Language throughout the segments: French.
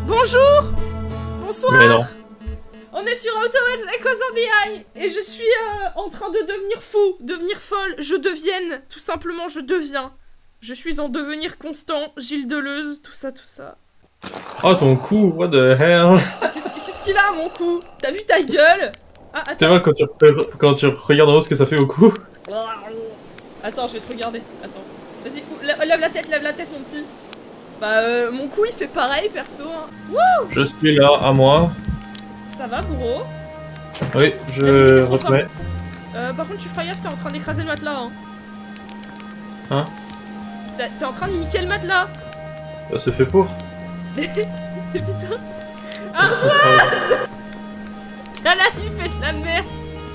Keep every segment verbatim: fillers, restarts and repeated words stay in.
Bonjour. Bonsoir. Mais non. On est sur Automates Echoes on the Eye et je suis euh, en train de devenir fou, devenir folle, je devienne, tout simplement je deviens. Je suis en devenir constant, Gilles Deleuze, tout ça, tout ça. Oh ton cou, what the hell. Ah, qu'est-ce qu'il a mon cou? T'as vu ta gueule? Ah, attends. Tu vois quand tu, quand tu regardes en haut ce que ça fait au cou? Attends, je vais te regarder, attends. Vas-y, lève la tête, lève la tête mon petit. Bah euh, mon cou il fait pareil perso. Hein. Wouh! Je suis là, à moi. Ça va gros? Oui, je remets. Euh, par contre tu feras gaffe, t'es en train d'écraser le matelas hein. Hein? T'es en train de niquer le matelas. Bah c'est fait pour. Putain. Ardoise! Kala il fait de la merde.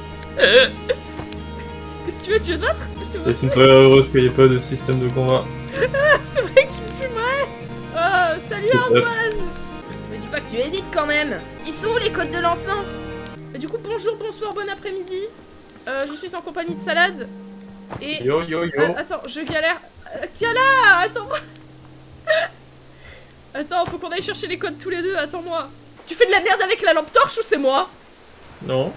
Qu'est-ce que tu veux, tu veux te battre? Laisse-moi heureuse qu'il n'y ait pas de système de combat. C'est vrai que tu me fumerais. Oh, salut Ardoise. Me dis pas que tu hésites quand même. Ils sont où les codes de lancement? Et du coup, bonjour, bonsoir, bon après-midi. Euh, je suis en compagnie de Salade. Et... Yo yo yo. Euh, attends, je galère. Euh, Kala, attends. Attends, faut qu'on aille chercher les codes tous les deux, attends-moi. Tu fais de la merde avec la lampe torche ou c'est moi? Non.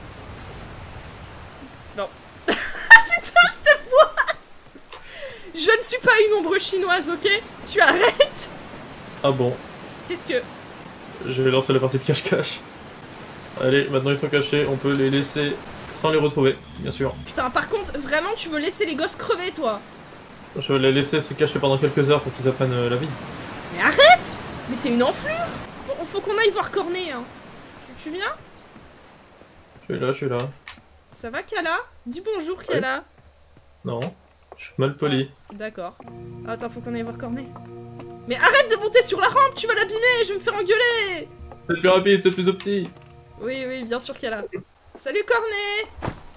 Non. Putain, je te vois. Je ne suis pas une ombre chinoise, ok? Tu arrêtes. Ah bon. Qu'est-ce que... Je vais lancer la partie de cache-cache. Allez, maintenant ils sont cachés, on peut les laisser sans les retrouver, bien sûr. Putain, par contre, vraiment, tu veux laisser les gosses crever, toi? Je vais les laisser se cacher pendant quelques heures pour qu'ils apprennent euh, la vie. Mais arrête! Mais t'es une enflure! Bon, faut qu'on aille voir Cornet, hein. Tu, tu viens? Je suis là, je suis là. Ça va, Kala? Dis bonjour, Kala. Oui. Non, je suis mal poli. Ah, d'accord. Attends, faut qu'on aille voir Cornet. Mais arrête de monter sur la rampe, tu vas l'abîmer, je vais me faire engueuler! C'est plus rapide, c'est plus petit. Oui, oui, bien sûr, Kala. Salut, Cornet!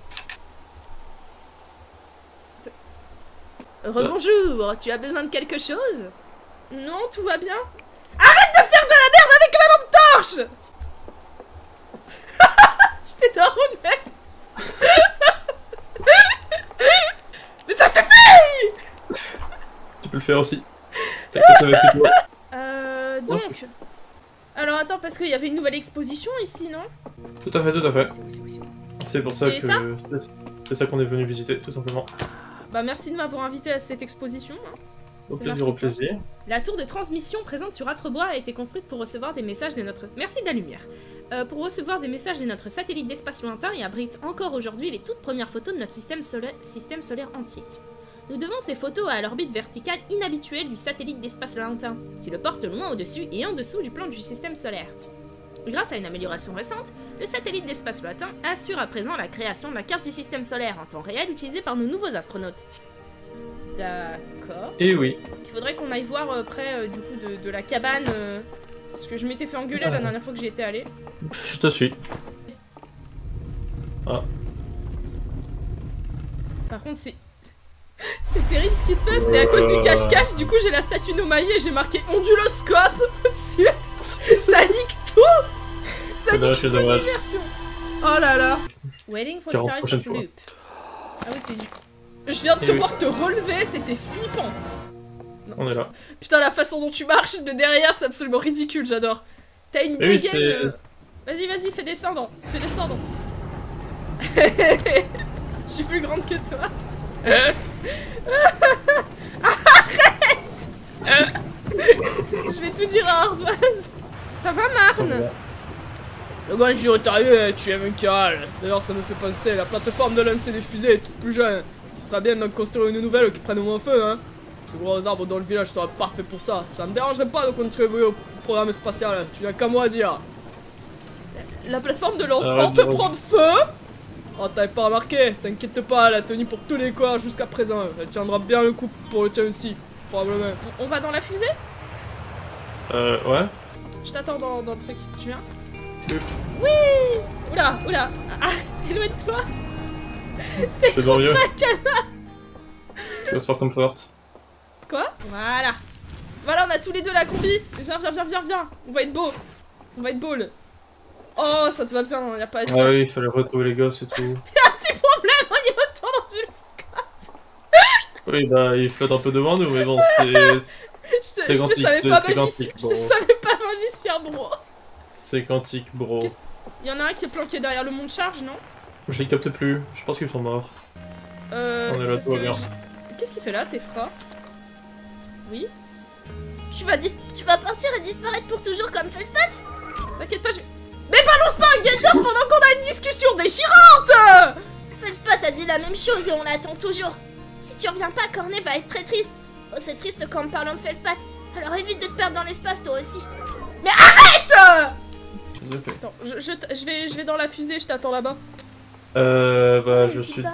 Rebonjour, tu as besoin de quelque chose? Non, tout va bien. Arrête de faire de la merde avec la lampe torche. Je t'ai donné. Mais ça suffit. Tu peux le faire aussi. T'inquiète avec toi. Euh, donc... Alors attends, parce qu'il y avait une nouvelle exposition ici, non? Tout à fait, tout à fait. C'est pour ça que c'est ça qu'on est venu visiter, tout simplement. Bah merci de m'avoir invité à cette exposition. Hein. Au plaisir, au plaisir. La tour de transmission présente sur Atrebois a été construite pour recevoir des messages de notre... Merci de la lumière. Euh, pour recevoir des messages de notre satellite d'espace lointain et abrite encore aujourd'hui les toutes premières photos de notre système solaire, système solaire entier. Nous devons ces photos à l'orbite verticale inhabituelle du satellite d'espace lointain, qui le porte loin au-dessus et en dessous du plan du système solaire. Grâce à une amélioration récente, le satellite d'espace lointain assure à présent la création de la carte du système solaire en temps réel utilisée par nos nouveaux astronautes. D'accord. Et oui. Il faudrait qu'on aille voir euh, près euh, du coup de, de la cabane, euh, parce que je m'étais fait engueuler ah. la dernière fois que j'y étais allé. Je te suis. Ah. Par contre c'est... C'est terrible ce qui se passe, mais à cause du cache-cache, du coup j'ai la statue nomaillée et j'ai marqué onduloscope dessus. Ça nique tout. Ça nique toute l'immersion. Oh là là. Waiting for start of loop. Ah oui, c'est du... Je viens de te voir te relever, c'était flippant. Non, on est là. Putain, la façon dont tu marches de derrière, c'est absolument ridicule, j'adore. T'as une oui, dégaine. Euh... Vas-y, vas-y, fais descendre. Fais descendre. Je suis plus grande que toi. Arrête. Je vais tout dire à Ardoise. Ça va, Marne? Le gars, je suis arrivé, tu es un cal. D'ailleurs, ça me fait penser, la plateforme de lancer des fusées est toute plus jeune. Ce serait bien d'en construire une nouvelle qui prenne au moins feu, hein. Ce gros arbre dans le village sera parfait pour ça. Ça me dérangerait pas de contribuer au programme spatial, tu n'as qu'à moi dire. La plateforme de lancement peut prendre feu? Oh, t'avais pas remarqué, t'inquiète pas, elle a tenu pour tous les corps jusqu'à présent. Elle tiendra bien le coup pour le tien aussi, probablement. On, on va dans la fusée? Euh, ouais. Je t'attends dans, dans le truc, tu viens? Oui. Oui. Oula, oula. Ah, éloigne-toi. T'es trop bacana. Tu vas se faire comfort. Quoi? Voilà. Voilà, on a tous les deux la combi. Viens, viens, viens, viens, viens. On va être beau. On va être beau. Oh, ça te va bien, y'a pas à dire. Ah oui, il fallait retrouver les gosses et tout. Y'a un petit problème au niveau de ton onduloscope. Oui, bah, il flotte un peu devant nous, mais bon, c'est... Je te, je te savais pas magicien, je te savais pas magicien, bro. C'est quantique, bro. Il y en a un qui est planqué derrière le mont de charge, non? Je les capte plus, je pense qu'ils sont morts. Euh... On est là, tout va bien. Qu'est-ce qu'il fait là, Tefra? Oui? Tu vas, dis tu vas partir et disparaître pour toujours comme Felspathe? T'inquiète pas, je... Mais balance pas un gator pendant qu'on a une discussion déchirante! Felspathe a dit la même chose et on l'attend toujours. Si tu reviens pas, Cornet va être très triste. Oh, c'est triste quand en parlant de Felspathe. Alors évite de te perdre dans l'espace, toi aussi. Mais arrête! Attends, je, je, je, vais, je vais dans la fusée, je t'attends là-bas. Euh... Bah, oh, je suis...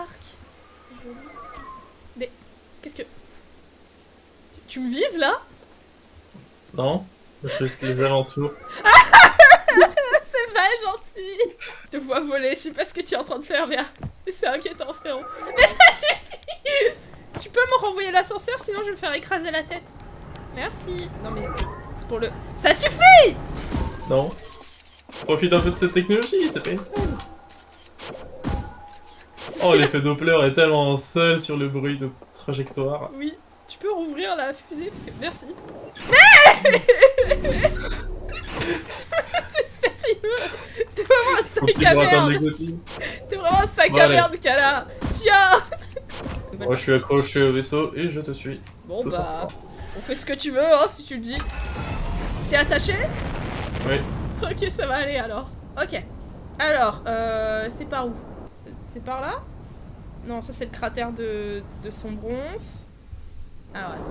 Des... Qu'est-ce que... Tu, tu me vises, là? Non, juste les alentours. C'est pas gentil. Je te vois voler, je sais pas ce que tu es en train de faire, mais c'est inquiétant, frérot. Mais ça suffit. Tu peux me renvoyer l'ascenseur, sinon je vais me faire écraser la tête. Merci. Non mais, c'est pour le... Ça suffit. Non. Profite un peu de cette technologie, c'est pas une scène. Oh, l'effet Doppler est tellement seul sur le bruit de trajectoire. Oui. Tu peux rouvrir la fusée parce que... Merci. Mais t'es sérieux? T'es vraiment un sac à merde. T'es vraiment un sac à merde, Kala. Tiens. Moi je suis accroché au vaisseau et je te suis. Bon bah... Simplement. On fait ce que tu veux, hein, si tu le dis. T'es attaché? Oui. Ok, ça va aller alors. Ok. Alors, euh... c'est par où? C'est par là? Non, ça c'est le cratère de, de son bronze. Alors attends.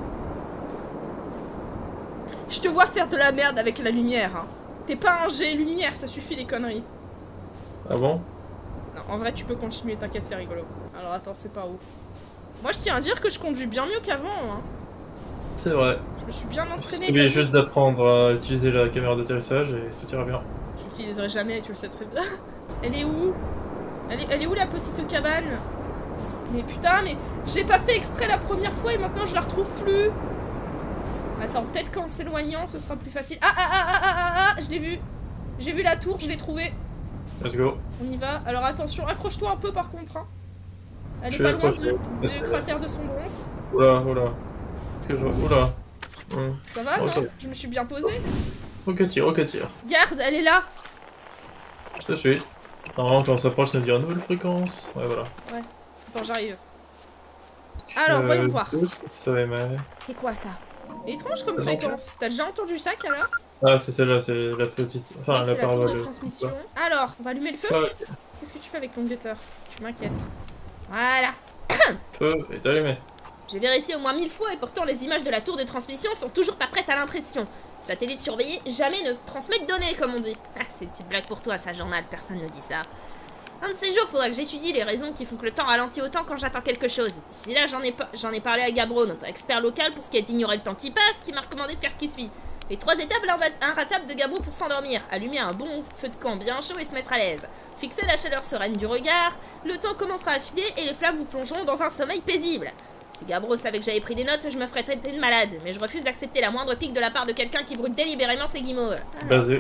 Je te vois faire de la merde avec la lumière. Hein. T'es pas un jet lumière, ça suffit les conneries. Ah bon? Non, en vrai tu peux continuer, t'inquiète, c'est rigolo. Alors attends, c'est pas où? Moi je tiens à dire que je conduis bien mieux qu'avant. Hein. C'est vrai. Je me suis bien entraîné. Il suffit juste d'apprendre à utiliser la caméra d'atterrissage et tout ira bien. Je l'utiliserai jamais, tu le sais très bien. Elle est où? Elle est, elle est où la petite cabane? Mais putain, mais j'ai pas fait exprès la première fois et maintenant je la retrouve plus. Attends, peut-être qu'en s'éloignant ce sera plus facile. Ah ah ah ah ah ah ah, je l'ai vu. J'ai vu la tour, je l'ai trouvée. Let's go. On y va. Alors attention, accroche-toi un peu par contre. Hein. Elle est pas loin du, du cratère de son bronze. Oula, oula. Est-ce que je vois? Oula. Hum. Ça va, okay. Non? Je me suis bien posée. Ok, tire, ok, tire. Garde, elle est là. Je te suis. Normalement, quand on s'approche, ça me dit une nouvelle fréquence. Ouais, voilà. Ouais. Attends, j'arrive. Alors, euh, voyons voir. C'est quoi ça? Étrange comme fréquence. T'as déjà entendu ça, Kala? Ah, c'est celle-là, c'est la petite. Enfin, oui, la parabole. La de transmission. Ouais. Alors, on va allumer le feu. Ouais. Qu'est-ce que tu fais avec ton guetteur? Tu m'inquiètes. Voilà. Feu est allumé. J'ai vérifié au moins mille fois et pourtant les images de la tour de transmission sont toujours pas prêtes à l'impression. Satellite surveillé jamais ne transmet de données, comme on dit. Ah, c'est une petite blague pour toi, ça, journal, personne ne dit ça. Un de ces jours, faudra que j'étudie les raisons qui font que le temps ralentit autant quand j'attends quelque chose. D'ici là, j'en ai, j'en ai parlé à Gabro, notre expert local, pour ce qui est d'ignorer le temps qui passe, qui m'a recommandé de faire ce qui suit. Les trois étapes inratables de Gabro pour s'endormir. Allumer un bon feu de camp bien chaud et se mettre à l'aise. Fixer la chaleur sereine du regard. Le temps commencera à filer et les flammes vous plongeront dans un sommeil paisible. Si Gabro savait que j'avais pris des notes, je me ferais traiter de malade. Mais je refuse d'accepter la moindre pique de la part de quelqu'un qui brûle délibérément ses guimauves. Basé.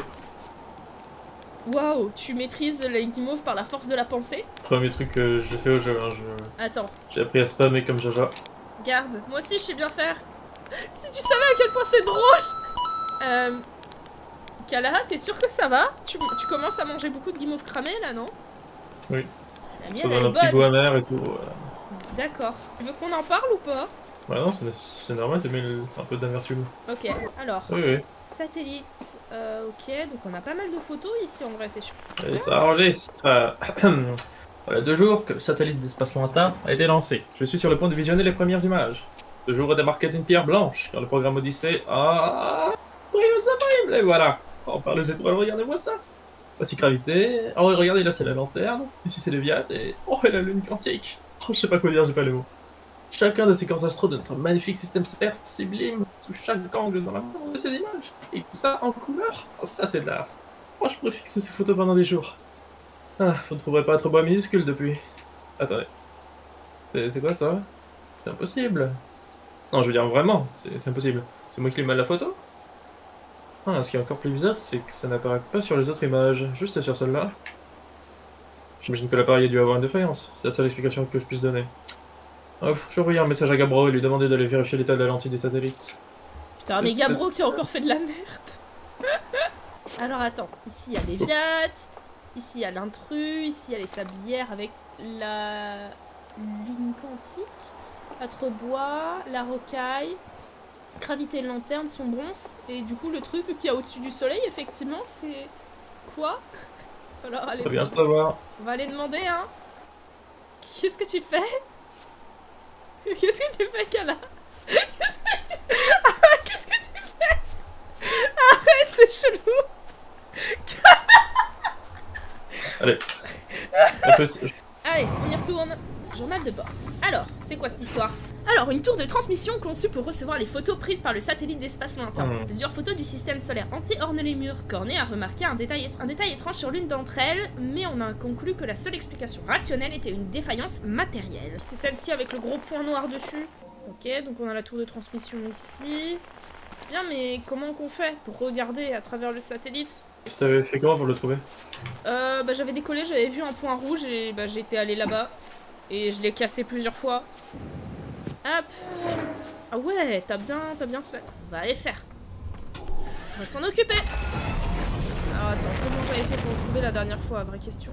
Waouh, tu maîtrises les guimauves par la force de la pensée? Premier truc que j'ai fait au jeu, hein, je... Attends. J'ai appris à spammer comme Jaja. Garde, moi aussi je sais bien faire. Si tu savais à quel point c'est drôle. Euh... Kalaha, t'es sûr que ça va? tu, tu commences à manger beaucoup de guimauves cramées là, non? Oui. La mienne, ça elle est un bonne. petit goût amer et tout. Voilà. D'accord. Tu veux qu'on en parle ou pas? Bah non, c'est normal, t'as mis un peu d'amertume. Ok, alors... Oui, oui. Satellite, euh, ok, donc on a pas mal de photos ici en vrai, c'est chouette. Et ça enregistre. Voilà deux jours que le satellite d'espace lointain a été lancé. Je suis sur le point de visionner les premières images. Ce jour est démarqué d'une pierre blanche, car le programme Odyssée a... brille, ça brille, et voilà. Oh, par les étoiles, regardez-moi ça. Voici gravité. Oh, regardez, là c'est la lanterne. Ici c'est Léviat, et... oh, et la lune quantique. Oh, je sais pas quoi dire, j'ai pas les mots. Chacun de ces corps astro de notre magnifique système solaire sublime sous chaque angle dans la moindre de ces images. Et tout ça en couleur. Oh, ça c'est de l'art. Moi je pourrais fixer ces photos pendant des jours. Ah, vous ne trouverez pas trop bas minuscule depuis. Attendez. C'est quoi ça? C'est impossible. Non, je veux dire vraiment, c'est impossible. C'est moi qui ai mal la photo? Ah, ce qui est encore plus bizarre, c'est que ça n'apparaît pas sur les autres images, juste sur celle-là. J'imagine que l'appareil a dû avoir une défaillance. C'est la seule explication que je puisse donner. Bref, je envoyé un message à Gabro et lui demander d'aller vérifier l'état de la lentille des satellites. Putain, mais Gabro qui a encore fait de la merde. Alors attends, ici il y a des viates, ici il y a l'intrus, ici il y a les sablières avec la lune quantique, quatre bois, la rocaille, gravité de lanterne, son bronze, et du coup le truc qu'il y a au-dessus du soleil, effectivement, c'est quoi? Alors allez. Faut bien le savoir. On va aller demander, hein. Qu'est-ce que tu fais? Qu'est-ce que tu fais, Kala? Qu'est-ce que... Ah, qu'est-ce que tu fais? Arrête, c'est chelou. Allez. Un peu... Allez, on y retourne. Journal de bord. Alors, c'est quoi cette histoire? Alors, une tour de transmission conçue pour recevoir les photos prises par le satellite d'espace lointain. Mmh. Plusieurs photos du système solaire entier ornent les murs. Cornet a remarqué un détail, un détail étrange sur l'une d'entre elles, mais on a conclu que la seule explication rationnelle était une défaillance matérielle. C'est celle-ci avec le gros point noir dessus. Ok, donc on a la tour de transmission ici. Bien, mais comment qu'on fait pour regarder à travers le satellite? Tu t'avais fait comment pour le trouver? Euh, bah j'avais décollé, j'avais vu un point rouge et bah j'étais allé là-bas. Et je l'ai cassé plusieurs fois. Hop. Ah ouais, t'as bien, t'as bien cela. On va aller le faire. On va s'en occuper. Alors attends, comment j'avais fait pour le trouver la dernière fois? Vraie question.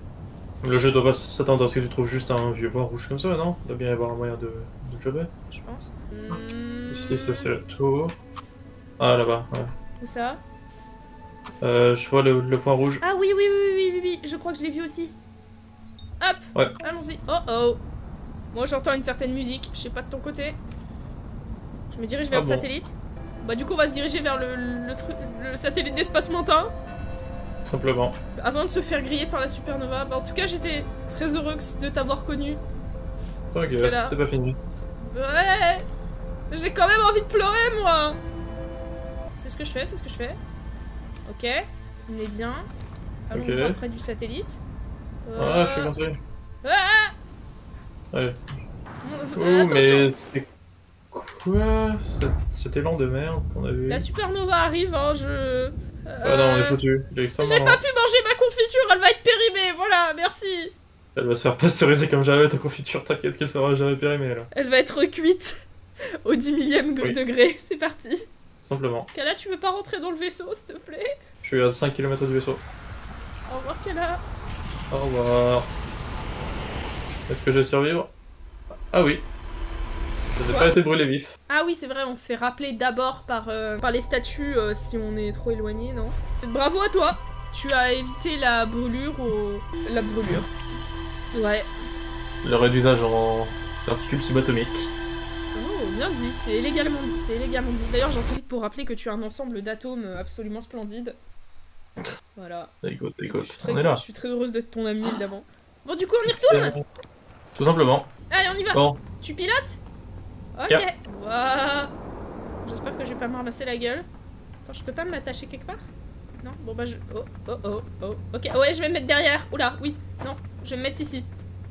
Le jeu doit pas s'attendre à ce que tu trouves juste un vieux point rouge comme ça, non? Il doit bien y avoir un moyen de, de le choper. Je pense. Mmh... Ici, ça c'est la tour. Ah, là-bas, ouais. Où ça? Euh, je vois le, le point rouge. Ah oui, oui, oui, oui, oui, oui, je crois que je l'ai vu aussi. Hop, ouais. Allons-y. Oh oh. Moi j'entends une certaine musique, je sais pas de ton côté. Je me dirige vers ah le bon. satellite. Bah du coup on va se diriger vers le, le, truc, le satellite d'espace lointain. Simplement. Avant de se faire griller par la supernova. Bah en tout cas j'étais très heureux de t'avoir connu. T'inquiète, c'est pas fini. Ouais. J'ai quand même envie de pleurer moi. C'est ce que je fais, c'est ce que je fais. Ok, on est bien. Allons okay. voir près du satellite. Euh... Ah, je suis lancé. Ah ouais. Euh, oh, mais c'est quoi cet élan de merde qu'on a vu? La supernova arrive, hein, je... Euh... Ah non, on est foutu. J'ai pas pu manger ma confiture, elle va être périmée, voilà, merci. Elle va se faire pasteuriser comme jamais ta confiture, t'inquiète qu'elle sera jamais périmée là. Elle va être cuite au dix millième oui. degré, c'est parti. Simplement. Kala, tu veux pas rentrer dans le vaisseau, s'il te plaît? Je suis à cinq kilomètres du vaisseau. Au revoir, Kala. Au revoir. Est-ce que je vais survivre? Ah oui. Je n'ai pas été brûlé vif. Ah oui, c'est vrai, on se fait rappeler d'abord par, euh, par les statues euh, si on est trop éloigné, non? Bravo à toi. Tu as évité la brûlure au... La brûlure. Ouais. Le réduisage en particules subatomiques. Oh, bien dit, c'est élégalement dit, c'est élégalement dit. D'ailleurs, j'en profite pour rappeler que tu as un ensemble d'atomes absolument splendide. Voilà. Écoute, écoute, très, on est là. Je suis très heureuse d'être ton ami, évidemment. Bon, du coup, on y retourne? Tout simplement. Allez, on y va. Bon. Tu pilotes? Ok. Yeah. Wow. J'espère que je vais pas me ramasser la gueule. Attends, je peux pas m'attacher quelque part? Non? Bon, bah, je... Oh, oh, oh, oh. Ok, ouais, je vais me mettre derrière. Oula, oui. Non, je vais me mettre ici.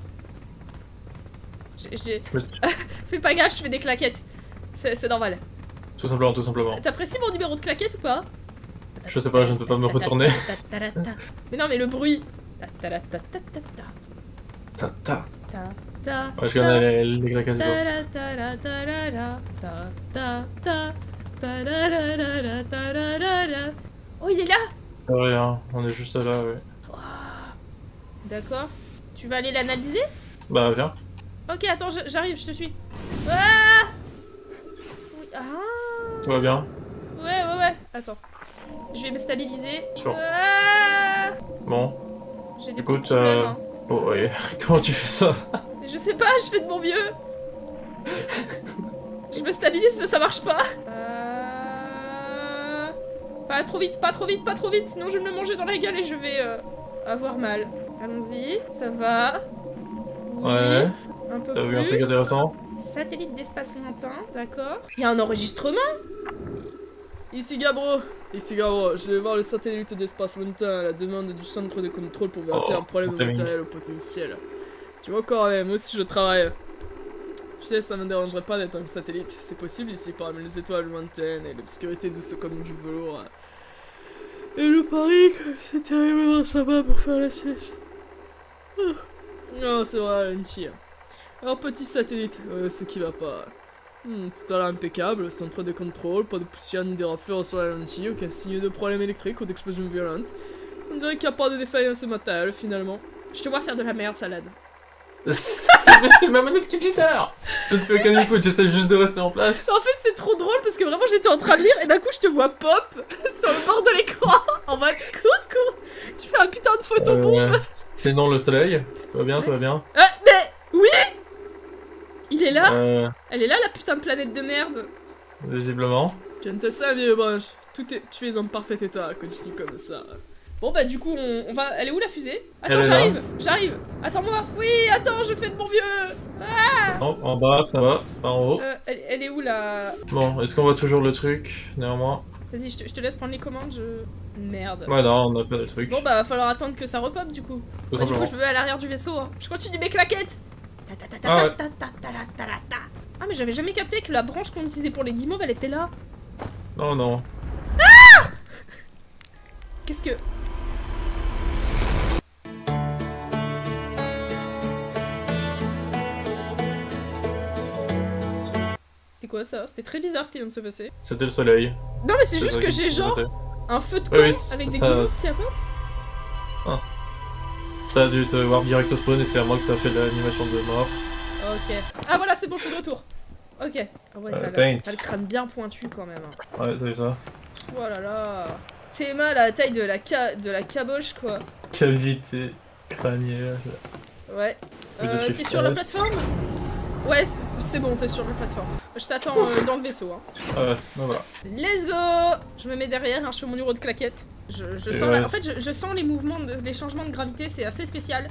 J'ai... Fais pas gaffe, je fais des claquettes. C'est normal. Tout simplement, tout simplement. T'apprécies mon numéro de claquette ou pas? Je sais pas, je ne peux pas me retourner. Mais non, mais le bruit. Ta ta. Ouais, je connais les, les claquettes. Oh, il est là. Rien, on est juste là, ouais. D'accord. Tu vas aller l'analyser? Bah, viens. Ok, attends, j'arrive, je te suis. Ah, oui, ah. Tout va bien? Ouais, ouais, ouais. Attends. Je vais me stabiliser. Sûr. Ah. Bon. J'ai des Écoute, petits problèmes, euh... hein. Oh, ouais. Comment tu fais ça? Je sais pas, je fais de mon mieux. Je me stabilise, mais ça marche pas. Euh... Pas trop vite, pas trop vite, pas trop vite, sinon je vais me le manger dans la gueule et je vais euh, avoir mal. Allons-y, ça va. Oui. Ouais. Un peu plus. T'as vu un truc intéressant? Satellite d'espace lointain, d'accord. Il y a un enregistrement? Ici Gabro. Ici Gabro, je vais voir le satellite d'espace lointain à la demande du centre de contrôle pour vérifier oh, un problème matériel matériel au potentiel. Tu vois quand même, moi aussi je travaille. Je sais, ça ne me dérangerait pas d'être un satellite. C'est possible ici parmi les étoiles lointaines et l'obscurité douce comme du velours. Et le pari que c'est terriblement sympa pour faire la sieste. Non, c'est vrai, une tire. Alors petit satellite, euh, ce qui va pas. Hmm, tout à l'heure impeccable, centre de contrôle, pas de poussière ni de rafleurs sur la lentille, aucun signe de problème électrique ou d'explosion violente. On dirait qu'il n'y a pas de défaillance matérielle finalement. Je te vois faire de la merde, Salade. C'est ma manette qui jitter. Je ne fais aucun input, j'essaie juste de rester en place. En fait, c'est trop drôle parce que vraiment j'étais en train de lire et d'un coup je te vois pop sur le bord de l'écran en mode coucou. Tu fais un putain de photo bombe. Euh, Sinon, le soleil, tout va bien, tout va bien. Euh, mais oui. Il est là. Euh, Elle est là la putain de planète de merde. visiblement. Je ne te sais, vieille branche. Tout est... Tu es en parfait état, continue comme ça. Bon bah du coup on, on va... Elle est où la fusée? Attends, j'arrive, j'arrive. Attends-moi. Oui, attends, je fais de mon mieux. Ah Non, en bas, ça va, pas en haut. euh, elle, elle est où la... Bon, est-ce qu'on voit toujours le truc, néanmoins? Vas-y, je te, je te laisse prendre les commandes, je... Merde. Ouais, non, on n'a pas de truc. Bon bah va falloir attendre que ça repop du coup. Tout Bah, du coup simplement. je me mets à l'arrière du vaisseau. Hein. Je continue mes claquettes. Ta ta ta ta Ah ouais. ta ta ta ta ta ta ta. Ah mais j'avais jamais capté que la branche qu'on utilisait pour les guimauves elle était là. Non, non. Qu'est-ce que... C'était quoi ça? C'était très bizarre ce qui vient de se passer. C'était le soleil. Non mais c'est C'est juste ça que qui j'ai s'est genre passé. un feu de camp Oui, oui, avec des ça- guimauves qui apparaissent. Ça a dû te voir direct au spawn et c'est à moi que ça a fait l'animation de mort. Ok. Ah voilà, c'est bon, je suis de retour. Ok. Ah ouais, Euh, t'as paint. le, t'as le crâne bien pointu quand même. hein. Ouais, t'as vu ça? Oh là là. Tes mains à la taille de la, ca... de la caboche quoi. Cavité crânienne. Ouais. Peu de Euh, chiffres t'es sur la restent. plateforme? Ouais, c'est- c'est bon, t'es sur la plateforme. Je t'attends euh, dans le vaisseau. Hein. Ouais, ben voilà. Let's go. Je me mets derrière, hein, je fais mon numéro de claquette. Je, je Et sens ouais. la- En fait, je, je sens les mouvements, de... les changements de gravité, c'est assez spécial.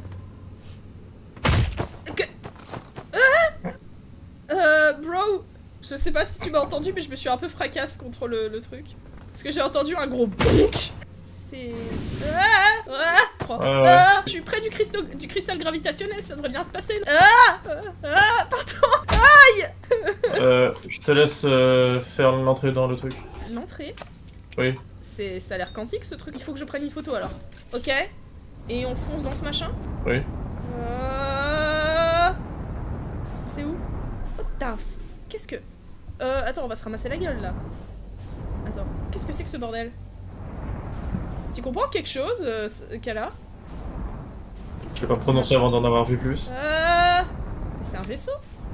Que... Ah euh, bro, je sais pas si tu m'as entendu, mais je me suis un peu fracasse contre le, le truc. Parce que j'ai entendu un gros bonk. C'est... Ah, ah, oh, Ouais, ouais. ah, je suis près du, cristo... du cristal gravitationnel, ça devrait bien se passer. Ah, ah, ah, pardon. Euh, je te laisse euh, faire l'entrée dans le truc. L'entrée, Oui. c'est... ça a l'air quantique ce truc. Il faut que je prenne une photo alors. Ok. Et on fonce dans ce machin. Oui. Euh... C'est où? Oh taf. Qu'est-ce que... Euh, attends, on va se ramasser la gueule là. Attends, qu'est-ce que c'est que ce bordel? Tu comprends quelque chose, euh, Kala? Je vais pas me prononcer avant d'en avoir vu plus. Euh... Mais c'est un vaisseau?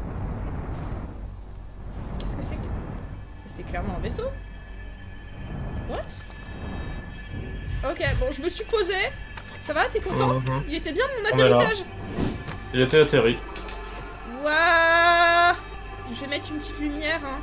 Qu'est-ce que c'est que... C'est clairement un vaisseau. What? Ok, bon, je me suis posée. Ça va, t'es content? Mhm. Il était bien mon On est là. atterrissage? Il était atterri. Waouh! Je vais mettre une petite lumière, hein.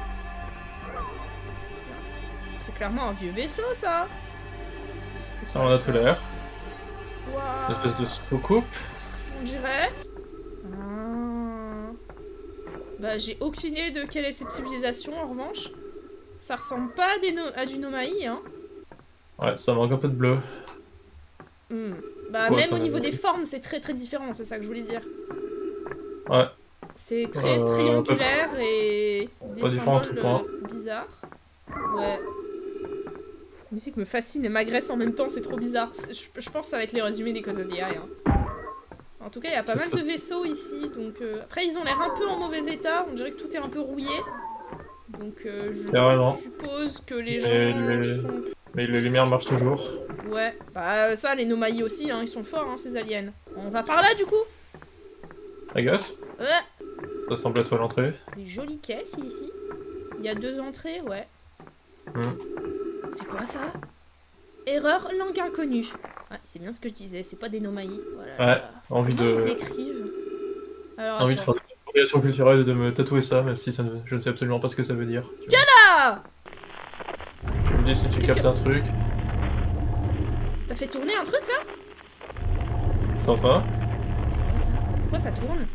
C'est clairement un vieux vaisseau, ça. C'est Ça quoi, en a tout l'air. Waouh! Une espèce de soucoupe. On dirait. Ah. Bah, j'ai aucune idée de quelle est cette civilisation, en revanche. Ça ressemble pas à, des no à du Nomaï, hein. Ouais, ça manque un peu de bleu. Hmm. Bah, Ouais, même ça au va, niveau ouais. des formes, c'est très très différent, c'est ça que je voulais dire. Ouais. C'est très Euh, triangulaire et des pas différent en tout symboles point. euh, bizarres. Ouais. La musique me fascine et m'agresse en même temps, c'est trop bizarre. C'est- Je, je pense que ça va être les résumés des Cause of the Eye. Hein. En tout cas, il y a pas Ça, mal ça, de ça. vaisseaux ici, donc... euh, Après, ils ont l'air un peu en mauvais état, on dirait que tout est un peu rouillé. Donc, euh, je Carrément. suppose que les Mais gens les- sont... Mais les lumières marchent toujours. Ouais, bah ça, les Nomaï aussi, hein, ils sont forts, hein, ces aliens. On va par là, du coup. I guess. Ouais. Ça semble être l'entrée. Des jolies caisses, ici. Il y a deux entrées, ouais. Hmm. C'est quoi ça? Erreur langue inconnue. Ouais, c'est bien ce que je disais, c'est pas des Nomaï. Voilà. Ouais, envie Comment de- ils écrivent? Alors, Envie de attends. faire de l'appropriation culturelle et de me tatouer ça, même si ça ne... je ne sais absolument pas ce que ça veut dire. Tu, Ah, tu me dis si tu Qu'est-ce captes que- un truc. t'as fait tourner un truc là? T'entends pas? C'est quoi ça? Pourquoi ça tourne?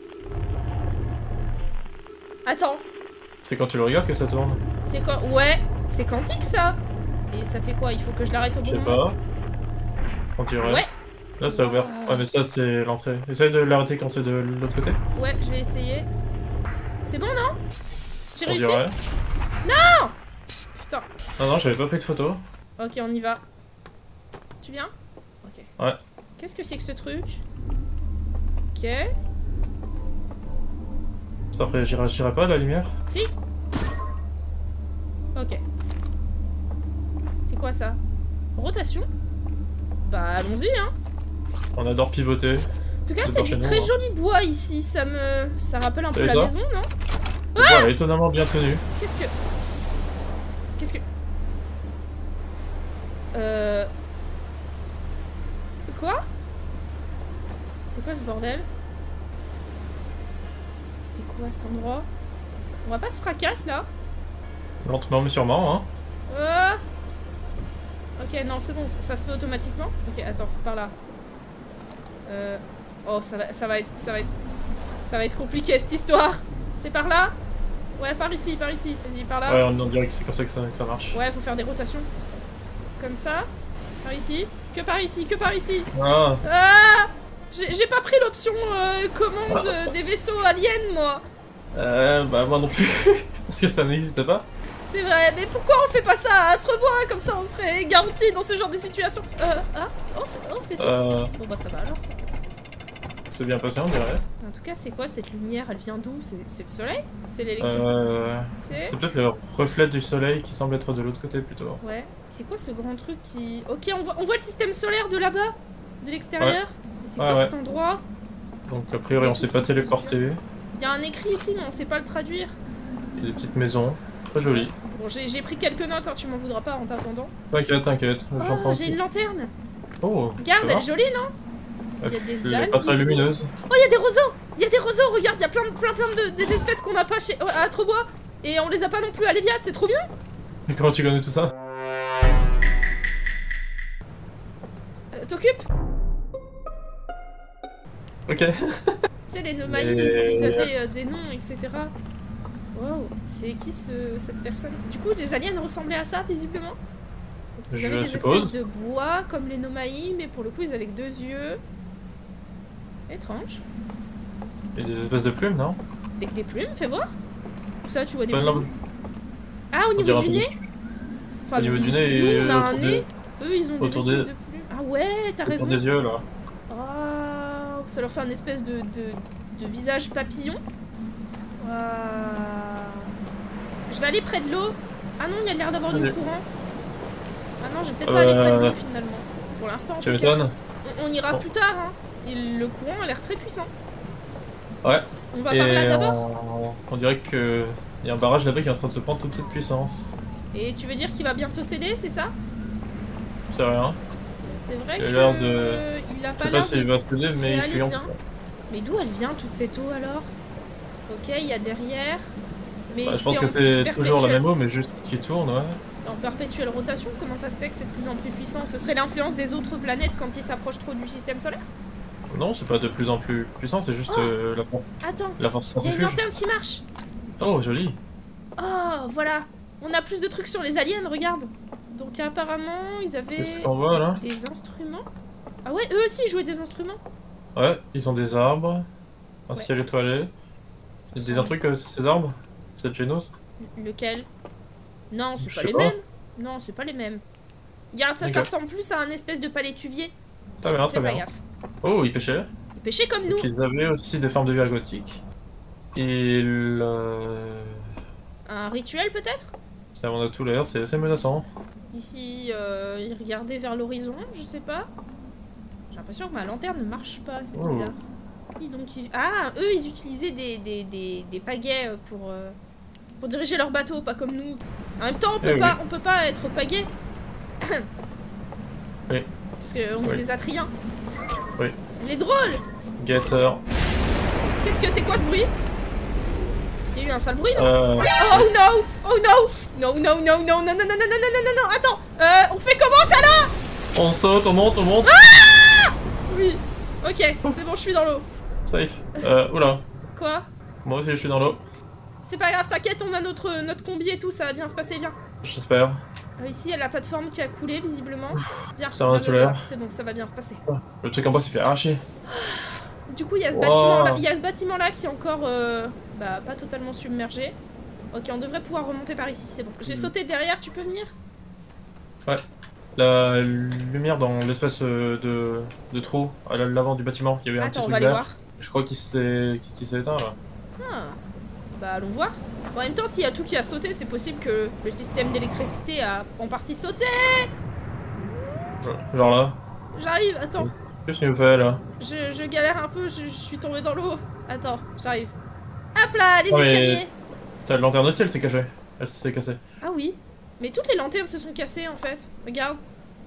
Attends, C'est quand tu le regardes que ça tourne. c'est quoi? Ouais, c'est quantique ça? Et ça fait quoi? Il faut que je l'arrête au Je bon sais moment? pas. On dirait. Ouais. Là, ça a ouvert. Ah. Ouais, mais ça, c'est l'entrée. Essaye de l'arrêter quand c'est de l'autre côté. Ouais, je vais essayer. C'est bon, non? J'ai On réussi? dirait. Putain. Non, non, j'avais pas pris de photo. Ok, on y va. Tu viens? Ok. Ouais. Qu'est-ce que c'est que ce truc? Ok. Ça réagirait pas la lumière? Si. Ok. C'est quoi ça? Rotation? Bah allons-y hein. On adore pivoter. En tout cas c'est du très joli bois ici, ça me... ça rappelle un peu la ça maison, non? Le bois est étonnamment bien tenu. Qu'est-ce que... Qu'est-ce que... Euh... Quoi? C'est quoi ce bordel? C'est quoi cet endroit? On va pas se fracasser là? Lentement mais sûrement, hein. Euh... Ok, non, c'est bon, ça, ça se fait automatiquement. Ok, attends, par là. Euh... Oh, ça va, ça va être... Ça va être... Ça va être compliqué cette histoire. C'est par là? Ouais, par ici, par ici. Vas-y, par là. Ouais, on dirait que c'est comme ça que, ça que ça marche. Ouais, faut faire des rotations. Comme ça. Par ici. Que par ici, que par ici. Ah, Ah, j'ai pas pris l'option euh, commande euh, des vaisseaux aliens, moi. Euh, bah moi non plus. Parce que ça n'existe pas. C'est vrai, mais pourquoi on fait pas ça à Trebois? Comme ça, on serait garanti dans ce genre de situation. Euh, ah, oh, c'est oh, c'est tout. Euh, Bon, bah ça va alors. c'est bien passé, on dirait. En tout cas, c'est quoi cette lumière? Elle vient d'où? C'est le soleil? C'est l'électricité? Euh, C'est... c'est peut-être le reflet du soleil qui semble être de l'autre côté plutôt. Ouais. C'est quoi ce grand truc qui... Ok, on voit, on voit le système solaire de là-bas, de l'extérieur. C'est Ouais, quoi ouais. cet endroit? Donc a priori on s'est pas téléporté. Il y a un écrit ici, mais on sait pas le traduire. Il y a des petites maisons, très jolies. Bon, j'ai pris quelques notes, hein, tu m'en voudras pas en t'attendant. T'inquiète, t'inquiète, j'en Oh, prends j'ai aussi. une lanterne. Oh, Regarde, tu elle vois, est jolie, non? elle Il y a des elle est algues pas très ici. lumineuse. Oh, il y a des roseaux. Il y a des roseaux, regarde, il y a plein de plein plein de- de- d'espèces qu'on n'a pas chez oh, à Trebois. Et on les a pas non plus à Léviat, c'est trop bien. Mais comment tu connais tout ça? Euh, T'occupes? Ok. C'est les Nomaïs, Mais- ils avaient euh, des noms, et cetera. Wow, c'est qui ce, cette personne? Du coup, des aliens ressemblaient à ça, visiblement. Donc, ils Je avaient des suppose. espèces de bois, comme les Nomaïs, mais pour le coup, ils avaient que deux yeux. Étrange. Il y a des espèces de plumes, non? Des, des plumes, fais voir. Où ça, tu vois des Pas plumes? de- Ah, au on dirait niveau un du peu nez? des- Enfin, Au niveau nous- du nez nous, et on a un autour nez. des- Eux, ils ont des autour espèces des- de plumes. Ah ouais, t'as raison. autour des yeux là. Ah, ça leur fait un espèce de, de, de visage papillon. Waouh. Je vais aller près de l'eau. Ah non, il y a l'air d'avoir du Allez. courant. Ah non, je vais peut-être pas aller près de Euh, l'eau finalement. Pour l'instant, en Tu tout cas. m'étonnes? On, on ira Bon. plus tard. Hein. Et le courant a l'air très puissant. Ouais. On va par là Et d'abord. on... on dirait que il y a un barrage là-bas qui est en train de se prendre toute cette puissance. Et tu veux dire qu'il va bientôt céder, c'est ça? C'est rien. C'est vrai Il a que l'air de- il a Je pas sais l'air pas s'il de... va céder, se mais il aller fuit en bien. Mais d'où elle vient toute cette eau alors? Ok, il y a derrière. Mais Bah, je pense c'est que en c'est toujours la perpétuel- même eau, mais juste qui tourne, ouais. En perpétuelle rotation, comment ça se fait que c'est de plus en plus puissant? Ce serait l'influence des autres planètes quand ils s'approchent trop du système solaire? Non, c'est pas de plus en plus puissant, c'est juste Oh euh, la, for- Attends, la force il y a une centrifuge. lanterne qui marche! Oh, joli. Oh, voilà! On a plus de trucs sur les aliens, regarde! Donc apparemment, ils avaient Qu'est-ce qu'on voit là? des instruments. Ah ouais, eux aussi jouaient des instruments? Ouais, ils ont des arbres, un Ouais. ciel étoilé. Il y a des trucs, euh, ces arbres? Cette génose? Lequel? Non, c'est Je pas sais les pas. mêmes. Non, c'est pas les mêmes. Regarde, ça, ça D'accord. ressemble plus à un espèce de palétuvier. Très bien, Fais très pas bien. gaffe. Oh, ils pêchaient. Ils pêchaient comme nous. Donc, ils avaient aussi des formes de verre gothique. Et le... Un rituel peut-être? Ça en a tout l'air, c'est assez menaçant. Ici, euh, ils regardaient vers l'horizon, je sais pas. J'ai l'impression que ma lanterne ne marche pas, c'est Oh. bizarre. Et donc, ils- Ah, eux, ils utilisaient des, des, des, des pagaies pour, euh, pour diriger leur bateau, pas comme nous. En même temps, on peut, Eh pas, oui. on peut pas être pagaie. Oui. Parce qu'on est Oui. des Atriens. Oui. Il est drôle. Gator. Qu'est-ce que c'est quoi ce bruit? Il y a eu un sale bruit, non? Euh... Oh no! Oh no! No, no, no, no, no, no, no, no, no, no, no, no, non, attends! Euh, on fait comment, Kala? On saute, on monte, on monte. Oui. Ok, c'est bon, je suis dans l'eau. Safe. Euh, oula. Quoi? Moi aussi je suis dans l'eau. C'est pas grave, t'inquiète, on a notre, notre combi et tout, ça va bien se passer, viens. J'espère. Euh, ici, il y a la plateforme qui a coulé, visiblement. Viens, Ça va, viens tout me l'air. voir, c'est bon, ça va bien se passer. Le truc en bas s'est fait arracher. Du coup, il y a ce Wow. bâtiment-là, il y a ce bâtiment-là qui est encore, euh, bah, pas totalement submergé. Ok, on devrait pouvoir remonter par ici, c'est bon. J'ai Mm. sauté derrière, tu peux venir? La lumière dans l'espèce euh, de, de trou à l'avant du bâtiment, il y avait un Attends, petit on truc va aller vert. voir. Je crois qu'il s'est qu'il s'est éteint là. Ah. Bah allons voir. En même temps, s'il y a tout qui a sauté, c'est possible que le système d'électricité a en partie sauté. Genre là. J'arrive, attends. Qu'est-ce que tu me fais là? Je, je galère un peu, je, je suis tombée dans l'eau. Attends, j'arrive. Hop là, les Oh, mais- escaliers. Ta lanterne aussi, elle s'est cachée. Elle s'est cassée. Ah oui. Mais toutes les lanternes se sont cassées en fait. Regarde.